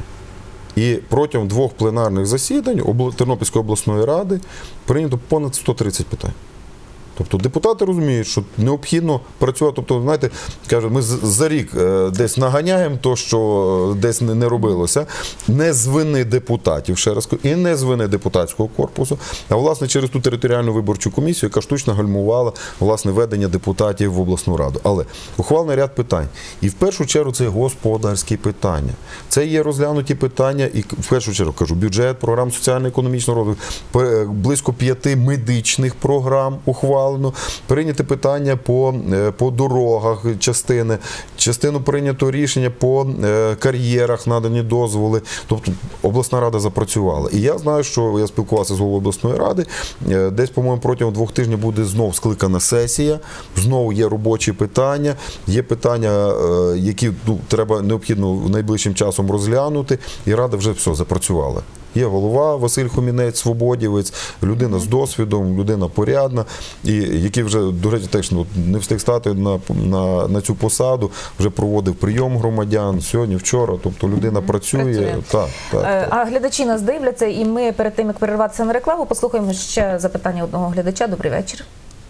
І протягом двох пленарних засідань обл- Тернопільської обласної ради прийнято понад сто тридцять питань. Тобто депутати розуміють, що необхідно працювати. Тобто, знаєте, кажуть, ми з- за рік е, десь наганяємо то, що десь не, не робилося. Не з вини депутатів, ще раз кажу, і не з вини депутатського корпусу, а власне через ту територіальну виборчу комісію, яка штучно гальмувала власне ведення депутатів в обласну раду. Але ухвалений ряд питань. І в першу чергу це господарські питання. Це є розглянуті питання, і в першу чергу кажу, бюджет, програм соціально-економічного розвитку, пе- близько п'яти медичних програм ухвалено. Прийняти питання по, е, по дорогах, частини, частину прийнято рішення по е, кар'єрах, надані дозволи. Тобто обласна рада запрацювала. І я знаю, що я спілкувався з головою обласної ради, е, десь, по-моєму, протягом двох тижнів буде знов скликана сесія, знову є робочі питання, є питання, е, які ну, треба необхідно найближчим часом розглянути, і рада вже все запрацювала. Є голова Василь Хомінець, свободівець, людина з досвідом, людина порядна, і який вже, до речі, теж ну, не встиг стати на, на, на цю посаду, вже проводив прийом громадян сьогодні, вчора, тобто людина працює. Працює. Так, так, Е, так. А глядачі нас дивляться, і ми перед тим, як перерватися на рекламу, послухаємо ще запитання одного глядача. Добрий вечір.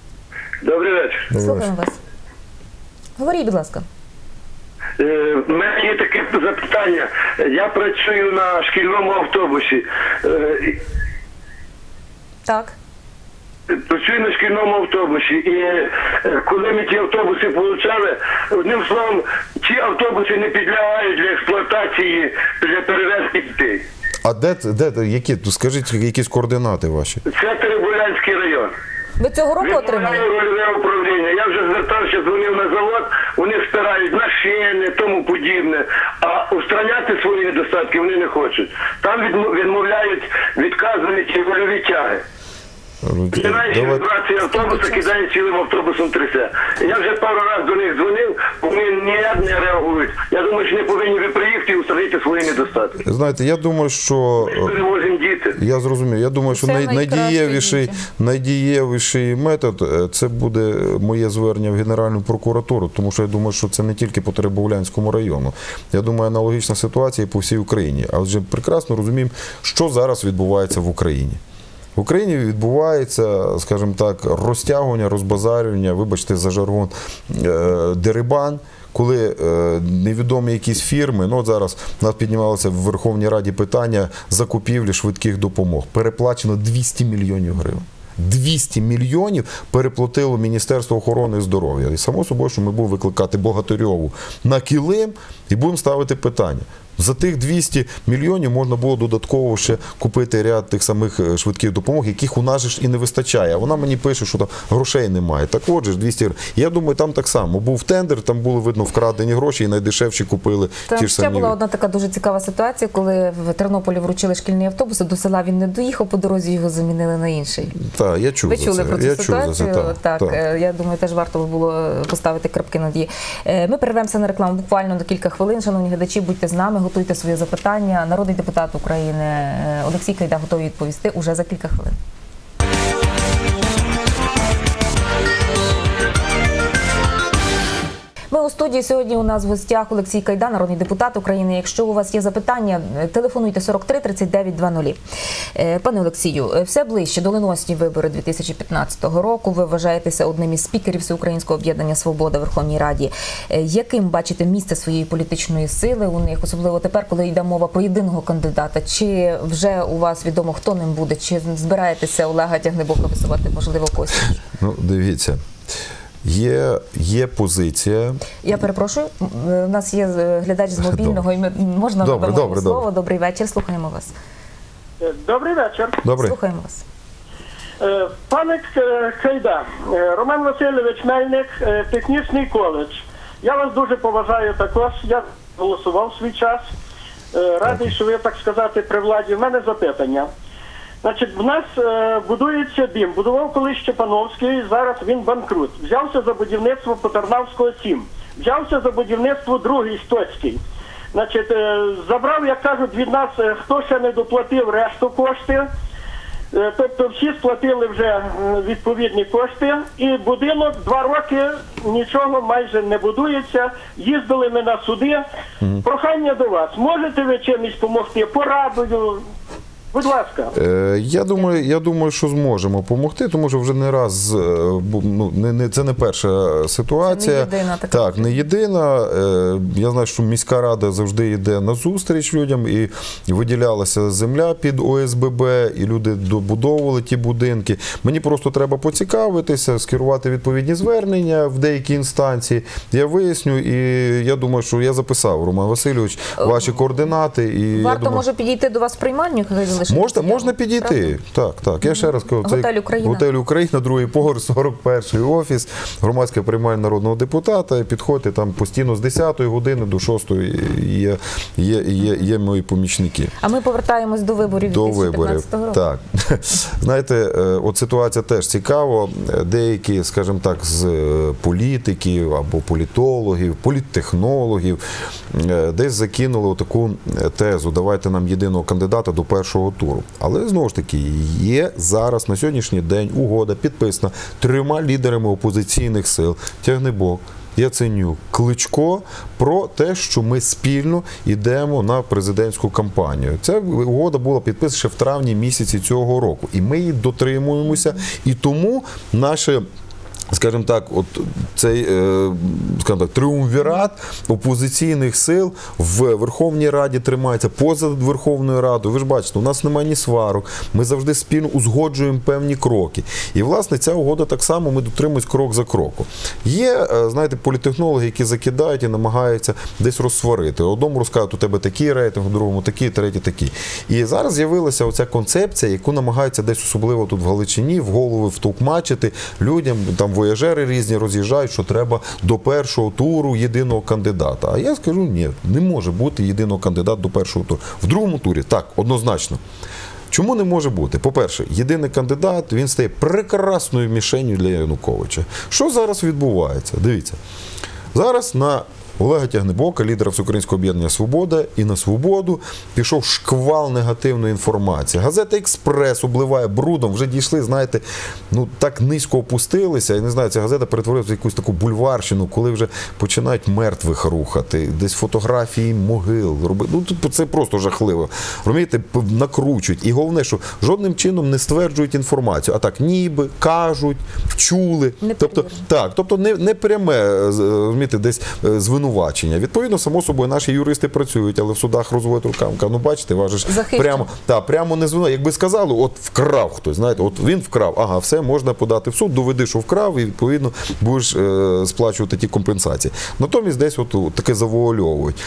Добрий вечір. Слухаємо вас. Говоріть, будь ласка. У мене є таке запитання. Я працюю на шкільному автобусі. Е, Так. Працюю на шкільному автобусі. І е, коли ми ті автобуси отримали, одним словом, ці автобуси не підлягають для експлуатації для перевезки дітей. А де, де, які, скажіть, якісь координати ваші? Це Теребулянський район. Ви цього року отримали? Відмовляю рольове управління. Я вже звертався, дзвонив на завод, вони спирають на шини, тому подібне. А устраняти свої недостатки вони не хочуть. Там відмо- відмовляють, відказують ці рольові тяги. Починаючи Давай- вібрації автобуса, кидає цілим автобусом трясе. Я вже пару разів до них дзвонив, вони ніяк не реагують. Я думаю, що не повинні ви приїхати і устранити свої недостатки. Знаєте, я думаю, що... Ми перевозимо діти. Я зрозумів. Я думаю, що Це най, найкраще найдієвіший, діти. найдієвіший метод е, це буде моє звернення в Генеральну прокуратуру, тому що я думаю, що це не тільки по Теребовлянському району. Я думаю, аналогічна ситуація і по всій Україні. А отже, прекрасно розуміємо, що зараз відбувається в Україні. В Україні відбувається, скажімо так, розтягування, розбазарювання, вибачте за жаргон, е, дерибан, коли е, невідомі якісь фірми, ну от зараз у нас піднімалося в Верховній Раді питання закупівлі швидких допомог. Переплачено двісті мільйонів гривень. двісті мільйонів переплатило Міністерство охорони здоров'я. І само собою, що ми будемо викликати Богатирьову на килим і будемо ставити питання. За тих двісті мільйонів можна було додатково ще купити ряд тих самих е, швидких допомог, яких у нас же ж і не вистачає. А вона мені пише, що там грошей немає. Так от же ж двісті гривень. Я думаю, там так само. Був тендер, там були, видно, вкрадені гроші і найдешевші купили Там ті ж ще самі. була одна така дуже цікава ситуація, коли в Тернополі вручили шкільний автобус, а до села він не доїхав, по дорозі його замінили на інший. Так, я чув Ви за чули це. про цю я чув за ситуацію? це. Так, так. е, я думаю, теж варто було поставити крапки над «і». Е, Ми перервемося на рекламу буквально до кілька хвилин. Шановні глядачі, будьте з нами, готуйте свої запитання. Народний депутат України е, Олексій Кайда готовий відповісти уже за кілька хвилин. Ми у студії сьогодні у нас в гостях Олексій Кайда, народний депутат України. Якщо у вас є запитання, телефонуйте сорок три тридцять дев'ять двадцять. Пане Олексію, все ближче доленосні вибори дві тисячі п'ятнадцятого року. Ви вважаєтеся одним із спікерів Всеукраїнського об'єднання «Свобода» в Верховній Раді. Яким бачите місце своєї політичної сили у них, особливо тепер, коли йде мова про єдиного кандидата? Чи вже у вас відомо, хто ним буде? Чи збираєтеся Олега Тягнебока висувати, можливо, когось? Ну, дивіться. Є, є позиція. Я перепрошую, у нас є глядач з мобільного, і ми можна Добре, надамо добре, слово. добре. Добрий вечір, слухаємо вас. Добрий вечір. Добре. Слухаємо вас. Е, Пане К- Кайда, е, Роман Васильович Мельник, е, технічний коледж. Я вас дуже поважаю також. Я голосував свій час. Е, Радий, що ви, так сказати, при владі. У мене запитання. Значить, в нас е, будується БІМ. Будував колись Щепановський, зараз він банкрут. Взявся за будівництво Потарнавського сім. Взявся за будівництво другий Стоцький. Значить, е, забрав, як кажуть, від нас, е, хто ще не доплатив решту кошти. Е, Тобто всі сплатили вже е, відповідні кошти, і будинок два роки нічого майже не будується. Їздили ми на суди. Прохання до вас. Можете ви чимось допомогти? Порадою? Будь ласка. Е, Я думаю, я думаю, що зможемо допомогти, тому що вже не раз, е, бу- ну, не, не, це не перша ситуація. Це не єдина така. Так, не єдина. Е, Я знаю, що міська рада завжди йде на зустріч людям, і виділялася земля під О С Б Б, і люди добудовували ті будинки. Мені просто треба поцікавитися, скерувати відповідні звернення в деякі інстанції. Я виясню, і я думаю, що я записав, Роман Васильович, ваші координати. І я Варто, думаю, може, підійти до вас в приймальню, коли ви лишите Можна, заяву? можна підійти. Так, так. Я ще раз кажу, це Готель «Україна». Готель Україна, другий поверх, сорок перший офіс, громадське приймальня народного депутата. Підходьте там постійно з десятої години до шостої є, є, є, є мої помічники. А ми повертаємось до виборів До дві тисячі виборів. п'ятнадцятого року. Так. Знаєте, е, от ситуація теж цікава. Деякі, скажімо так, з е, політиків або політологів, політтехнологів е, десь закинули таку тезу: давайте нам єдиного кандидата до першого туру. Але, знову ж таки, є зараз на сьогоднішній день угода підписана трьома лідерами опозиційних сил: Тягнебок, Яценюк, Кличко, про те, що ми спільно йдемо на президентську кампанію. Ця угода була підписана ще в травні місяці цього року. І ми її дотримуємося. І тому наше, скажімо так, от цей, скажімо так, тріумвірат опозиційних сил в Верховній Раді тримається, поза Верховною Радою. Ви ж бачите, у нас немає ні сварок, ми завжди спільно узгоджуємо певні кроки. І, власне, ця угода так само, ми дотримуємось крок за кроком. Є, знаєте, політтехнологи, які закидають і намагаються десь розсварити. Одному розкажуть, у тебе такий рейтинг, у другому такий, третій такий. І зараз з'явилася оця концепція, яку намагаються десь особливо тут в Галичині, в голови втовкмачити людям, там вояжери різні роз'їжджають, що треба до першого туру єдиного кандидата. А я скажу, ні, не може бути єдиного кандидата до першого туру. В другому турі, так, однозначно. Чому не може бути? По-перше, єдиний кандидат, він стає прекрасною мішенью для Януковича. Що зараз відбувається? Дивіться. Зараз на Олега Тягнебока, лідера Всеукраїнського об'єднання «Свобода», і на «Свободу» пішов шквал негативної інформації. Газета «Експрес» обливає брудом, вже дійшли, знаєте, ну так низько опустилися. Я не знаю, ця газета перетворилася в якусь таку бульварщину, коли вже починають мертвих рухати, десь фотографії могил робити. Ну, тут це просто жахливо. Розумієте, накручують. І головне, що жодним чином не стверджують інформацію, а так ніби, кажуть, чули. Тобто, так, тобто не, не пряме, розумієте, десь звинувачення. Відповідно, само собою, наші юристи працюють, але в судах розводять руками. Ну, бачите, важиш прямо, та, прямо не звинувачення. Якби сказали, от вкрав хтось, знаєте, от він вкрав, ага, все, можна подати в суд, доведи, що вкрав, і, відповідно, будеш е, сплачувати ті компенсації. Натомість десь от, от таке завуальовують.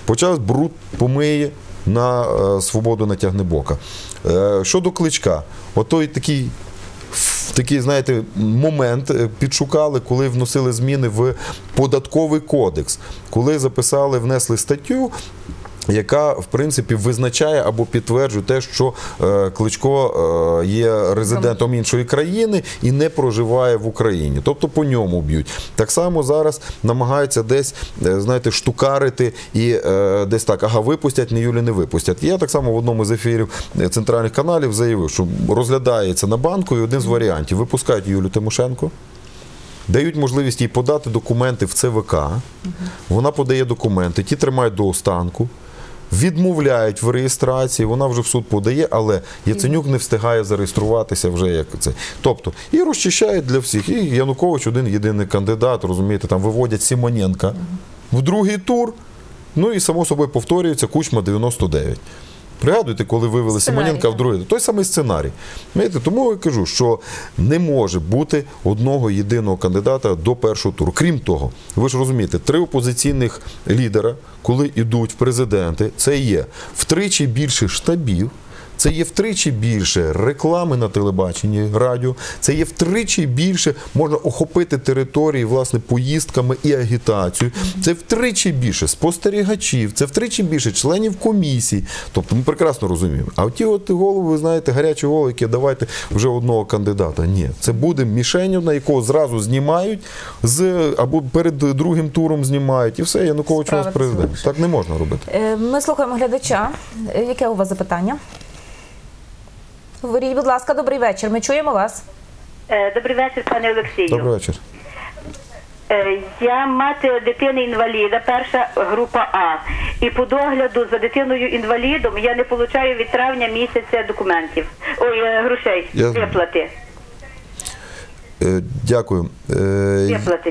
почав бруд помиє, на е, свободу натягне бока. Е, щодо Кличка, отой такий, такий, знаєте, момент підшукали, коли вносили зміни в податковий кодекс, коли записали, внесли статтю, яка, в принципі, визначає або підтверджує те, що е, Кличко е, є резидентом іншої країни і не проживає в Україні. Тобто по ньому б'ють. Так само зараз намагаються десь, е, знаєте, штукарити і е, десь так, ага, випустять, не Юлі не випустять. Я так само в одному з ефірів центральних каналів заявив, що розглядається на банку і один з варіантів. Випускають Юлію Тимошенко, дають можливість їй подати документи в Це Ве Ка, вона подає документи, ті тримають до останку, відмовляють в реєстрації, вона вже в суд подає, але Яценюк не встигає зареєструватися вже як це. Тобто, і розчищають для всіх. І Янукович один єдиний кандидат, розумієте, там виводять Симоненка в другий тур, ну і само собою повторюється Кучма дев'яносто дев'ять. Пригадуєте, коли вивели Сценарій, Симоненка в другий? Той самий сценарій. Знаєте, тому я кажу, що не може бути одного єдиного кандидата до першого туру. Крім того, ви ж розумієте, три опозиційних лідера, коли йдуть в президенти, це є втричі більше штабів, це є втричі більше реклами на телебаченні, радіо, це є втричі більше, можна охопити території, власне, поїздками і агітацією, це втричі більше спостерігачів, це втричі більше членів комісій. Тобто ми прекрасно розуміємо. А ті от голови, ви знаєте, гарячі голови, які давайте вже одного кандидата. Ні, це буде мішенью, на якого зразу знімають, з, або перед другим туром знімають, і все, Янукович у нас президент. Так не можна робити. Е, Ми слухаємо глядача. Е, Яке у вас запитання? Говоріть, будь ласка, добрий вечір. Ми чуємо вас. Е, Добрий вечір, пане Олексію. Добрий вечір. Е, Я мати дитини-інваліда, перша група А. І по догляду за дитиною-інвалідом я не отримую від травня місяця документів. Ой, е, грошей, Я- виплати. Е, Дякую. Е, Виплати.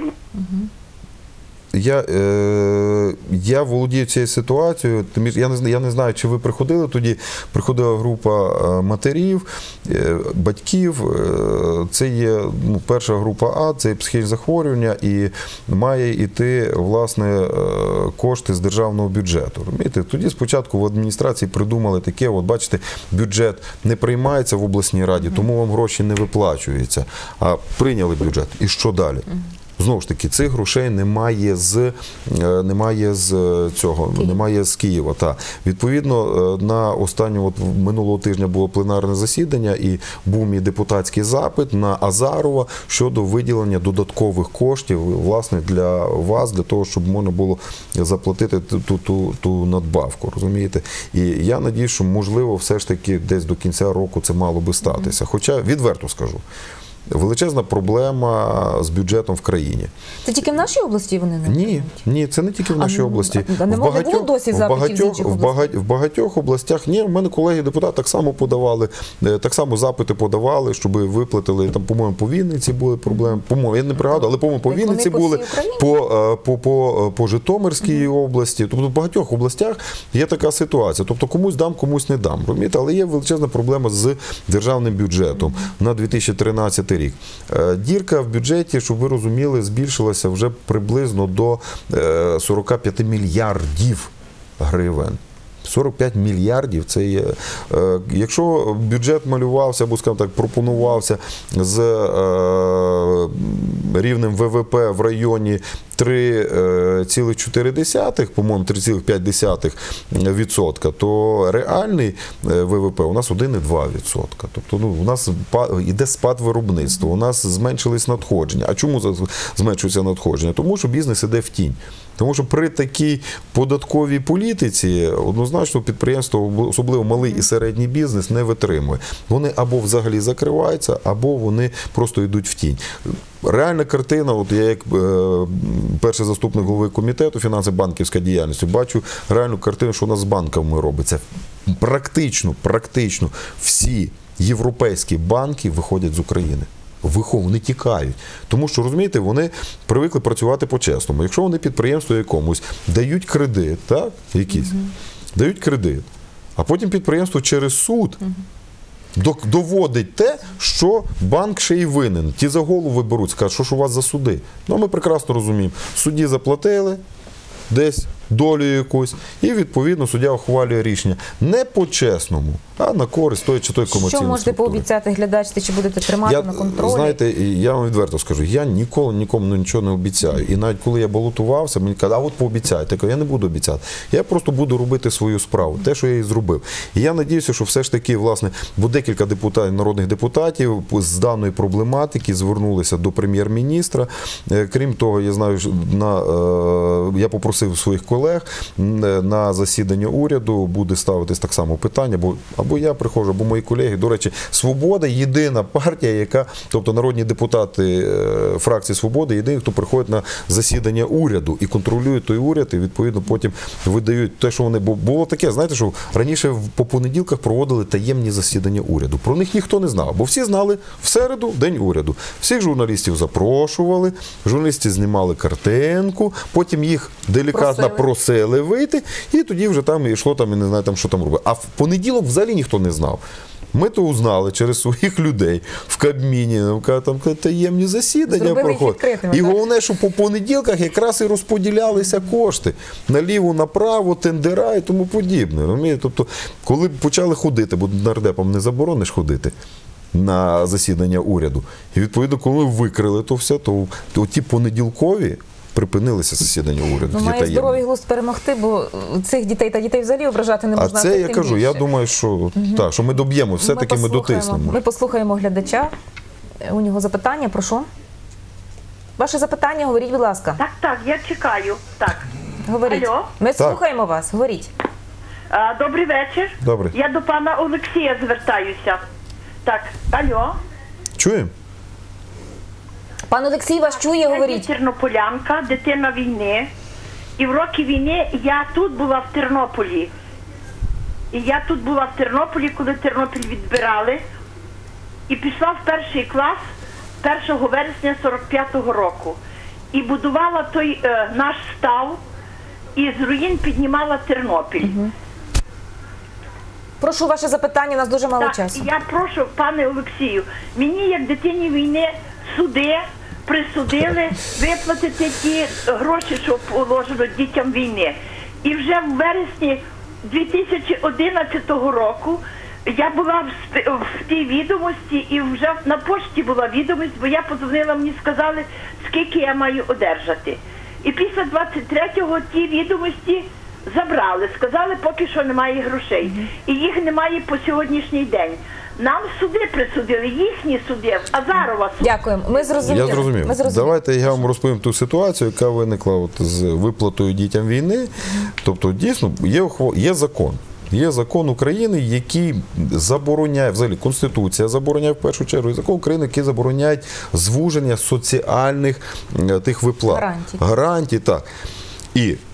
Я, е, я володію цією ситуацією. Тим більше, Я не, зна- я не знаю, чи ви приходили тоді. Приходила група е, матерів, е, батьків. Е, це є ну, перша група А, це психічні захворювання, і має йти, власне, е, кошти з державного бюджету. Розумієте? Тоді спочатку в адміністрації придумали таке, от бачите, бюджет не приймається в обласній раді, тому вам гроші не виплачуються. А прийняли бюджет. І що далі? Знову ж таки, цих грошей немає з, е, немає з цього, немає з Києва. Та. Відповідно, е, на останню, от минулого тижня було пленарне засідання і був мій депутатський запит на Азарова щодо виділення додаткових коштів, власне, для вас, для того, щоб можна було заплатити ту, ту, ту надбавку, розумієте? І я надію, що, можливо, все ж таки десь до кінця року це мало би статися. Хоча, відверто скажу, величезна проблема з бюджетом в країні. Це тільки в нашій області вони не Ні, отримують? ні, це не тільки в нашій А, області. а не було досі в запитів з багатьох, інших в, областей? багать, в багатьох областях, ні, в мене колеги-депутати так само подавали, е, так само запити подавали, щоб виплатили, там, по-моєму, по Вінниці були проблеми, по-моєму, я не пригадую, але, по-моєму, по Так вони Вінниці по були, всій Україні? по, е, по, по, по Житомирській області, тобто в багатьох областях є така ситуація, тобто комусь дам, комусь не дам, розумієте? Але є величезна проблема з державним бюджетом на дві тисячі тринадцятий рік. Е, Дірка в бюджеті, щоб ви розуміли, збільшилася вже приблизно до е, сорок п'ять мільярдів гривень. сорок п'ять мільярдів – це є. Е, якщо бюджет малювався, або, скажімо так, пропонувався з е, рівнем Ве Ве Пе в районі три цілих чотири десятих, по-моєму, три цілих п'ять десятих відсотка, то реальний Ве Ве Пе у нас один цілих два відсотка. Тобто ну, у нас йде спад виробництва, у нас зменшились надходження. А чому зменшується надходження? Тому що бізнес іде в тінь. Тому що при такій податковій політиці однозначно підприємство, особливо малий і середній бізнес, не витримує. Вони або взагалі закриваються, або вони просто йдуть в тінь. Реальна картина, от я як е, перший заступник голови комітету фінансово-банківської діяльності, бачу реальну картину, що у нас з банками робиться. Практично, практично всі європейські банки виходять з України. Вихов, вони тікають. Тому що, розумієте, вони привикли працювати по-чесному. Якщо вони підприємству якомусь дають кредит, так, якийсь, угу. дають кредит, а потім підприємство через суд угу. доводить те, що банк ще й винен. Ті за голову беруть, скажуть, що ж у вас за суди. Ну, ми прекрасно розуміємо. Судді заплатили, десь долю якусь, і відповідно суддя ухвалює рішення не по-чесному, а на користь той чи той комерційної Що можете структури. пообіцяти глядачці, чи будете тримати Я, на контролі? знаєте, я вам відверто скажу, я ніколи нікому нічого не обіцяю. І навіть коли я балотувався, мені казали, а от пообіцяйте. Я кажу, я не буду обіцяти. Я просто буду робити свою справу, те, що я і зробив. І я надіюся, що все ж таки, власне, бо декілька депутатів, народних депутатів з даної проблематики звернулися до прем'єр-міністра. Е, Крім того, я знаю, що на, е, я попросив своїх колег на засідання уряду буде ставитись так само питання, бо або я приходжу, або мої колеги. До речі, Свобода – єдина партія, яка, тобто народні депутати е, фракції Свободи, єдині, хто приходить на засідання уряду і контролює той уряд, і відповідно потім видають те, що вони... Бо було таке, знаєте, що раніше по понеділках проводили таємні засідання уряду. Про них ніхто не знав, бо всі знали в середу – день уряду. Всіх журналістів запрошували, журналісти знімали картинку, потім їх делікатно Просили. просили вийти, і тоді вже там йшло, там, і не знаю, там, що там робили. А в понеділок взагалі ніхто не знав. Ми то узнали через своїх людей в Кабміні, там таємні засідання Зробили їх проходять. відкритими, І так? головне, що по понеділках якраз і розподілялися кошти. Наліво, направо, тендера і тому подібне. Розумієте? Тобто, коли почали ходити, бо нардепам не заборониш ходити на засідання уряду. І відповідно, коли викрили то все, то, то ті понеділкові припинилися засідання уряду. Ну, ті має таємні. здоровий глузд перемогти, бо цих дітей та дітей взагалі ображати не А можна. це тим я кажу, більше. я думаю, що, так, що ми доб'ємо, все-таки ми, послухаємо- дотиснемо. Ми послухаємо глядача. У нього запитання, прошу. Ваше запитання, говоріть, будь ласка. Так, так, я чекаю. Так. Говоріть. Алло? Ми Так. слухаємо вас, говоріть. А, добрий вечір. Добре. Я до пана Олексія звертаюся. Так, алло. Чуємо? Пан Олексій вас чує, Я є говоріть. тернополянка, дитина війни. І в роки війни я тут була в Тернополі. І я тут була в Тернополі, коли Тернопіль відбирали. І пішла в перший клас першого вересня сорок п'ятого року. І будувала той е, наш став, і з руїн піднімала Тернопіль. Прошу ваше запитання, у нас дуже мало Так, часу. я прошу, пане Олексію, мені як дитині війни суди присудили виплатити ті гроші, що положено дітям війни. І вже в вересні дві тисячі одинадцятого року я була в, сп- в тій відомості, і вже на пошті була відомість, бо я подзвонила, мені сказали, скільки я маю одержати. І після двадцять третього ті відомості забрали, сказали, поки що немає грошей. І їх немає по сьогоднішній день. Нам суди присудили, їхні суди, Азарова суд. Дякуємо. Ми зрозуміли. Я зрозумів. Ми зрозуміли. Давайте я вам розповім ту ситуацію, яка виникла от з виплатою дітям війни. Тобто, дійсно, є, ухва- є закон. Є закон України, який забороняє, взагалі Конституція забороняє в першу чергу, і закон України, який забороняє звуження соціальних е, тих виплат. Гарантій. Гарантій, так. І е,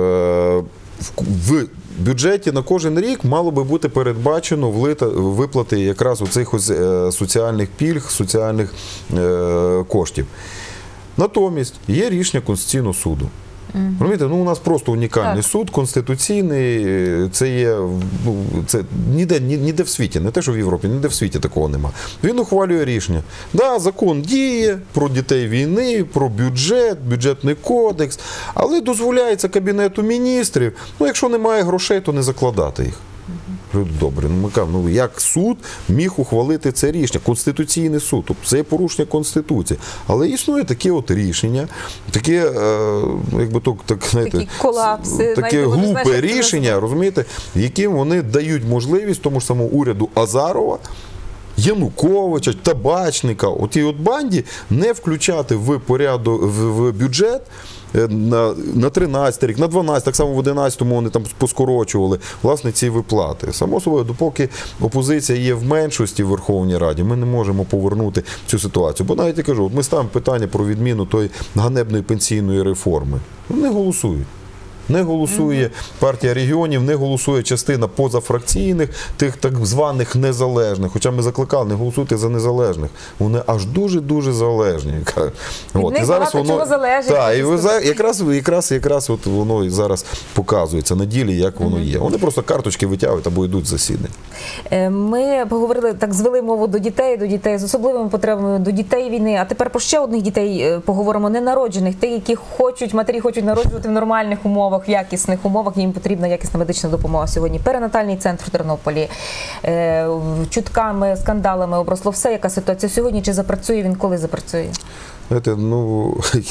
в, в бюджеті на кожен рік мало би бути передбачено влита, виплати якраз оцих ось, е, соціальних пільг, соціальних е, коштів. Натомість є рішення Конституційного суду. Розумієте, ну у нас просто унікальний Так. суд, конституційний, це є, ну, це ніде, ні- ніде в світі, не те, що в Європі, ніде в світі такого нема. Він ухвалює рішення. Да, закон діє про дітей війни, про бюджет, бюджетний кодекс, але дозволяється Кабінету міністрів, ну якщо немає грошей, то не закладати їх. Люди добре, ну ми кажемо, ну як суд міг ухвалити це рішення? Конституційний суд, тобто це є порушення Конституції. Але існує таке от рішення, таке, е, якби то, так, знаєте, Такі колапси, таке навіть не можу, знаєш, глупе як це рішення, називати. розумієте, яким вони дають можливість тому ж самому уряду Азарова, Януковича, Табачника, отій от банді не включати в порядок, в, в бюджет е, на, на тринадцятий рік, на дванадцятий, так само в одинадцятому вони там поскорочували, власне, ці виплати. Само собою, допоки опозиція є в меншості в Верховній Раді, ми не можемо повернути цю ситуацію. Бо навіть я кажу, от ми ставимо питання про відміну тої ганебної пенсійної реформи. Не голосують. Не голосує партія регіонів, не голосує частина позафракційних, тих так званих незалежних. Хоча ми закликали, не голосуйте за незалежних. Вони аж дуже-дуже залежні. От. них багато чого залежить, Так, хочу і ви за- сказати. якраз, якраз, якраз от воно і зараз показується на ділі, як воно є. Вони просто карточки витягують або йдуть в засідання. Е, Ми поговорили, так звели мову до дітей, до дітей з особливими потребами, до дітей війни. А тепер про ще одних дітей е, поговоримо, ненароджених, тих, які хочуть, матері хочуть народжувати в нормальних умовах. умовах, в якісних умовах, їм потрібна якісна медична допомога сьогодні. Перинатальний центр в Тернополі, е, чутками, скандалами обросло все. Яка ситуація сьогодні? Чи запрацює він, коли запрацює? Знаєте, ну,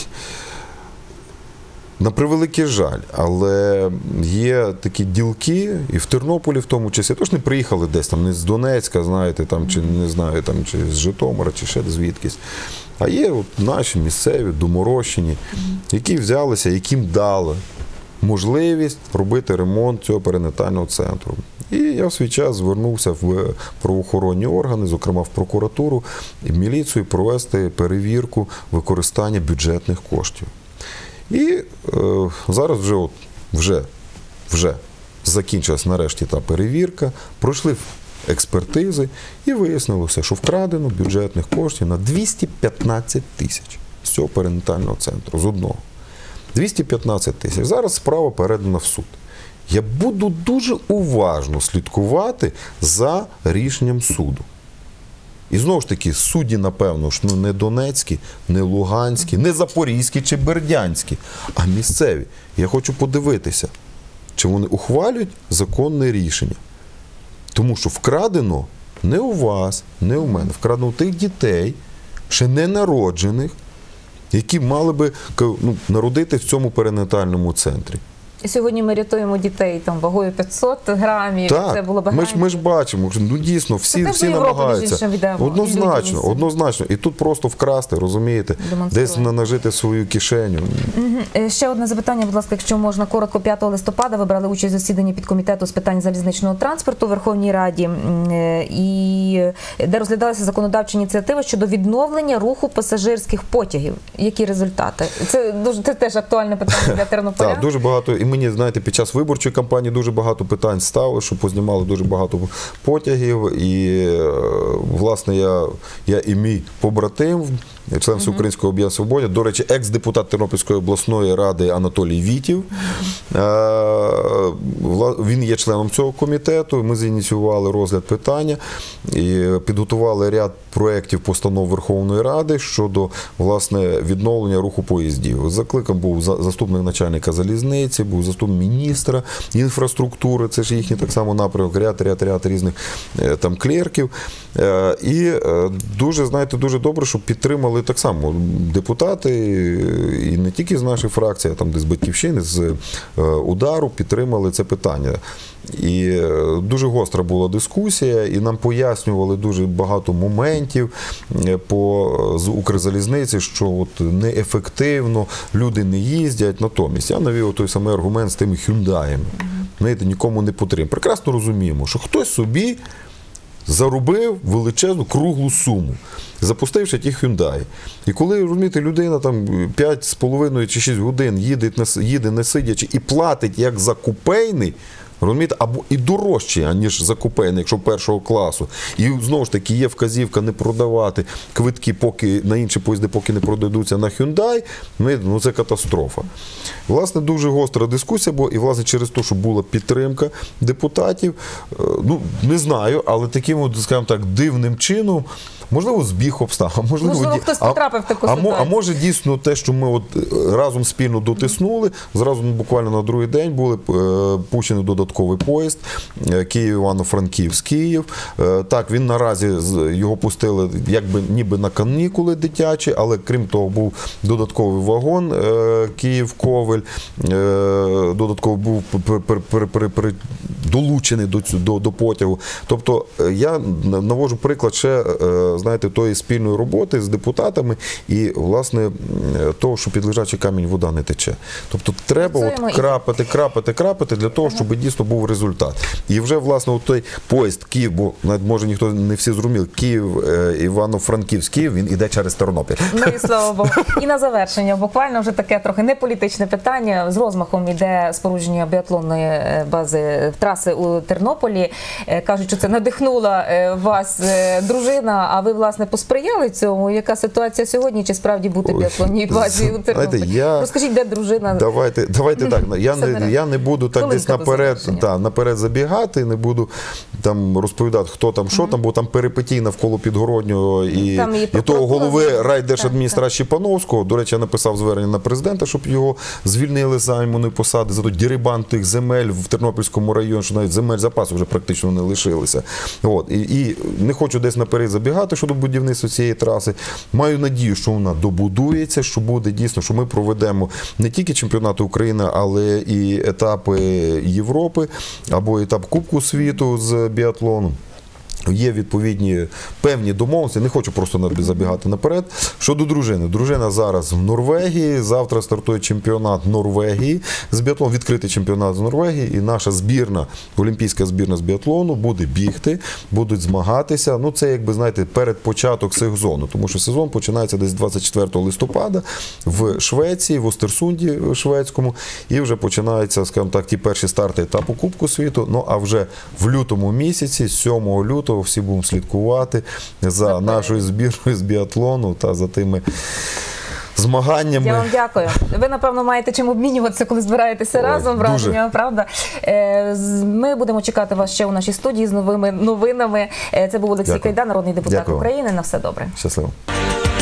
на превеликий жаль, але є такі ділки, і в Тернополі в тому числі, тож не приїхали десь там, не з Донецька, знаєте, там, чи не знаю, там, чи з Житомира, чи ще звідкись. А є от наші місцеві, доморощені, які взялися, яким дали можливість робити ремонт цього перинатального центру. І я в свій час звернувся в правоохоронні органи, зокрема в прокуратуру і в міліцію, провести перевірку використання бюджетних коштів. І е, зараз вже, от, вже, вже закінчилась нарешті та перевірка, пройшли експертизи і вияснилося, що вкрадено бюджетних коштів на двісті п'ятнадцять тисяч з цього перинатального центру, з одного. двісті п'ятнадцять тисяч. Зараз справа передана в суд. Я буду дуже уважно слідкувати за рішенням суду. І знову ж таки, судді, напевно, що ну, не донецькі, не луганські, не запорізькі чи бердянські, а місцеві. Я хочу подивитися, чи вони ухвалюють законне рішення. Тому що вкрадено не у вас, не у мене, вкрадено у тих дітей, ще не народжених, які мали би ну, народити в цьому перинатальному центрі. І сьогодні ми рятуємо дітей там вагою п'ятсот грамів. Так, це було ми ж, ми ж бачимо, ну дійсно, всі, всі намагаються. Однозначно, однозначно. І тут просто вкрасти, розумієте, десь нажити свою кишеню. Угу. Ще одне запитання, будь ласка, якщо можна, коротко. п'ятого листопада ви брали участь у засіданні підкомітету з питань залізничного транспорту у Верховній Раді, і де розглядалися законодавчі ініціативи щодо відновлення руху пасажирських потягів. Які результати? Це, дуже, це теж актуальне питання для Тернополя. Так, дуже багато. І мені, знаєте, під час виборчої кампанії дуже багато питань стало, що познімали дуже багато потягів. І, власне, я, я і мій побратим, член Всеукраїнського об'єднання «Свобода», до речі, екс-депутат Тернопільської обласної ради Анатолій Вітів. Він є членом цього комітету, ми зініціювали розгляд питання і підготували ряд проєктів постанов Верховної Ради щодо, власне, відновлення руху поїздів. Закликом був заступник начальника залізниці, був заступник міністра інфраструктури, це ж їхній так само напрямок, ряд, ряд, ряд різних там клерків. І дуже, знаєте, дуже добре, що підтримали так само депутати, і не тільки з нашої фракції, а там десь з Батьківщини, з Удару, підтримали це питання. І дуже гостра була дискусія, і нам пояснювали дуже багато моментів по, з Укрзалізниці, що от неефективно, люди не їздять. Натомість я навів той самий аргумент з тими хюндаями. Знаєте, нікому не потрібно. Прекрасно розуміємо, що хтось собі заробив величезну круглу суму, запустивши ті Hyundai. І коли, розумієте, людина там п'ять з половиною чи шість годин їде, їде не сидячи і платить як закупейний, розумієте, або і дорожче, ніж закупейний, якщо першого класу. І знову ж таки є вказівка не продавати квитки поки, на інші поїзди, поки не продадуться на Hyundai, ну це катастрофа. Власне, дуже гостра дискусія була, і власне через те, що була підтримка депутатів, ну, не знаю, але таким, скажімо так, дивним чином, можливо, збіг обставин, можливо, можливо хтось потрапив в таку а, ситуацію. А може дійсно те, що ми от разом спільно дотиснули, зразу буквально на другий день були пущений додатковий поїзд Київ-Івано-Франківськ-Київ. Так, він наразі, його пустили якби ніби на канікули дитячі, але крім того був додатковий вагон Київ-Ковель, додатково був долучений до, до, до потягу. Тобто я навожу приклад ще, знаєте, тої спільної роботи з депутатами і, власне, того, що під лежачий камінь вода не тече. Тобто треба от крапати, крапати, крапати для того, щоб дійсно був результат. І вже, власне, от той поїзд Київ, бо навіть, може ніхто не всі зрозумів, Київ, Івано-Франківськ, Київ, він іде через Тернопіль. Ну і слава Богу. І на завершення, буквально вже таке трохи неполітичне питання. З розмахом іде спорудження біатлонної бази в траси у Тернополі. Е, Кажуть, що це надихнула е, вас е, дружина, а ви, власне, посприяли цьому? Яка ситуація сьогодні? Чи справді бути в біатлонній базі у Тернополі? Знаєте, я- Розкажіть, де дружина? Давайте, давайте так. Я Все не, наразі. я не буду так Хвилинка десь до наперед, завершення. та, наперед забігати, не буду там розповідати, хто там, що там, бо там перипетій навколо Підгороднього і, Там і і того прокуратура, голови так, райдержадміністрації Щепановського. До речі, я написав звернення на президента, щоб його звільнили з займаної посади за той дірибан тих земель в Тернопільському районі, що навіть земель запасу вже практично не лишилися. От. І, і не хочу десь наперед забігати щодо будівництва цієї траси. Маю надію, що вона добудується, що буде дійсно, що ми проведемо не тільки чемпіонати України, але і етапи Європи або етап Кубку світу з біатлону. Є відповідні певні домовленості, не хочу просто забігати наперед. Щодо дружини. Дружина зараз в Норвегії, завтра стартує чемпіонат Норвегії з біатлону, відкритий чемпіонат з Норвегії, і наша збірна, олімпійська збірна з біатлону буде бігти, будуть змагатися. Ну, це, якби, знаєте, перед початок сезону, тому що сезон починається десь двадцять четвертого листопада в Швеції, в Остерсунді шведському, і вже починаються, скажімо так, ті перші старти етапу Кубку світу. Ну, а вже в лютому місяці, сьомого лютого, всі будемо слідкувати за нашою збірною з біатлону та за тими змаганнями. Я вам дякую. Ви, напевно, маєте чим обмінюватися, коли збираєтеся Ой, разом, дуже. враження, правда? Е, з- Ми будемо чекати вас ще у нашій студії з новими новинами. Е, Це був Олексій Дякую. Кайда, народний депутат Дякую. України. На все добре. Щасливо.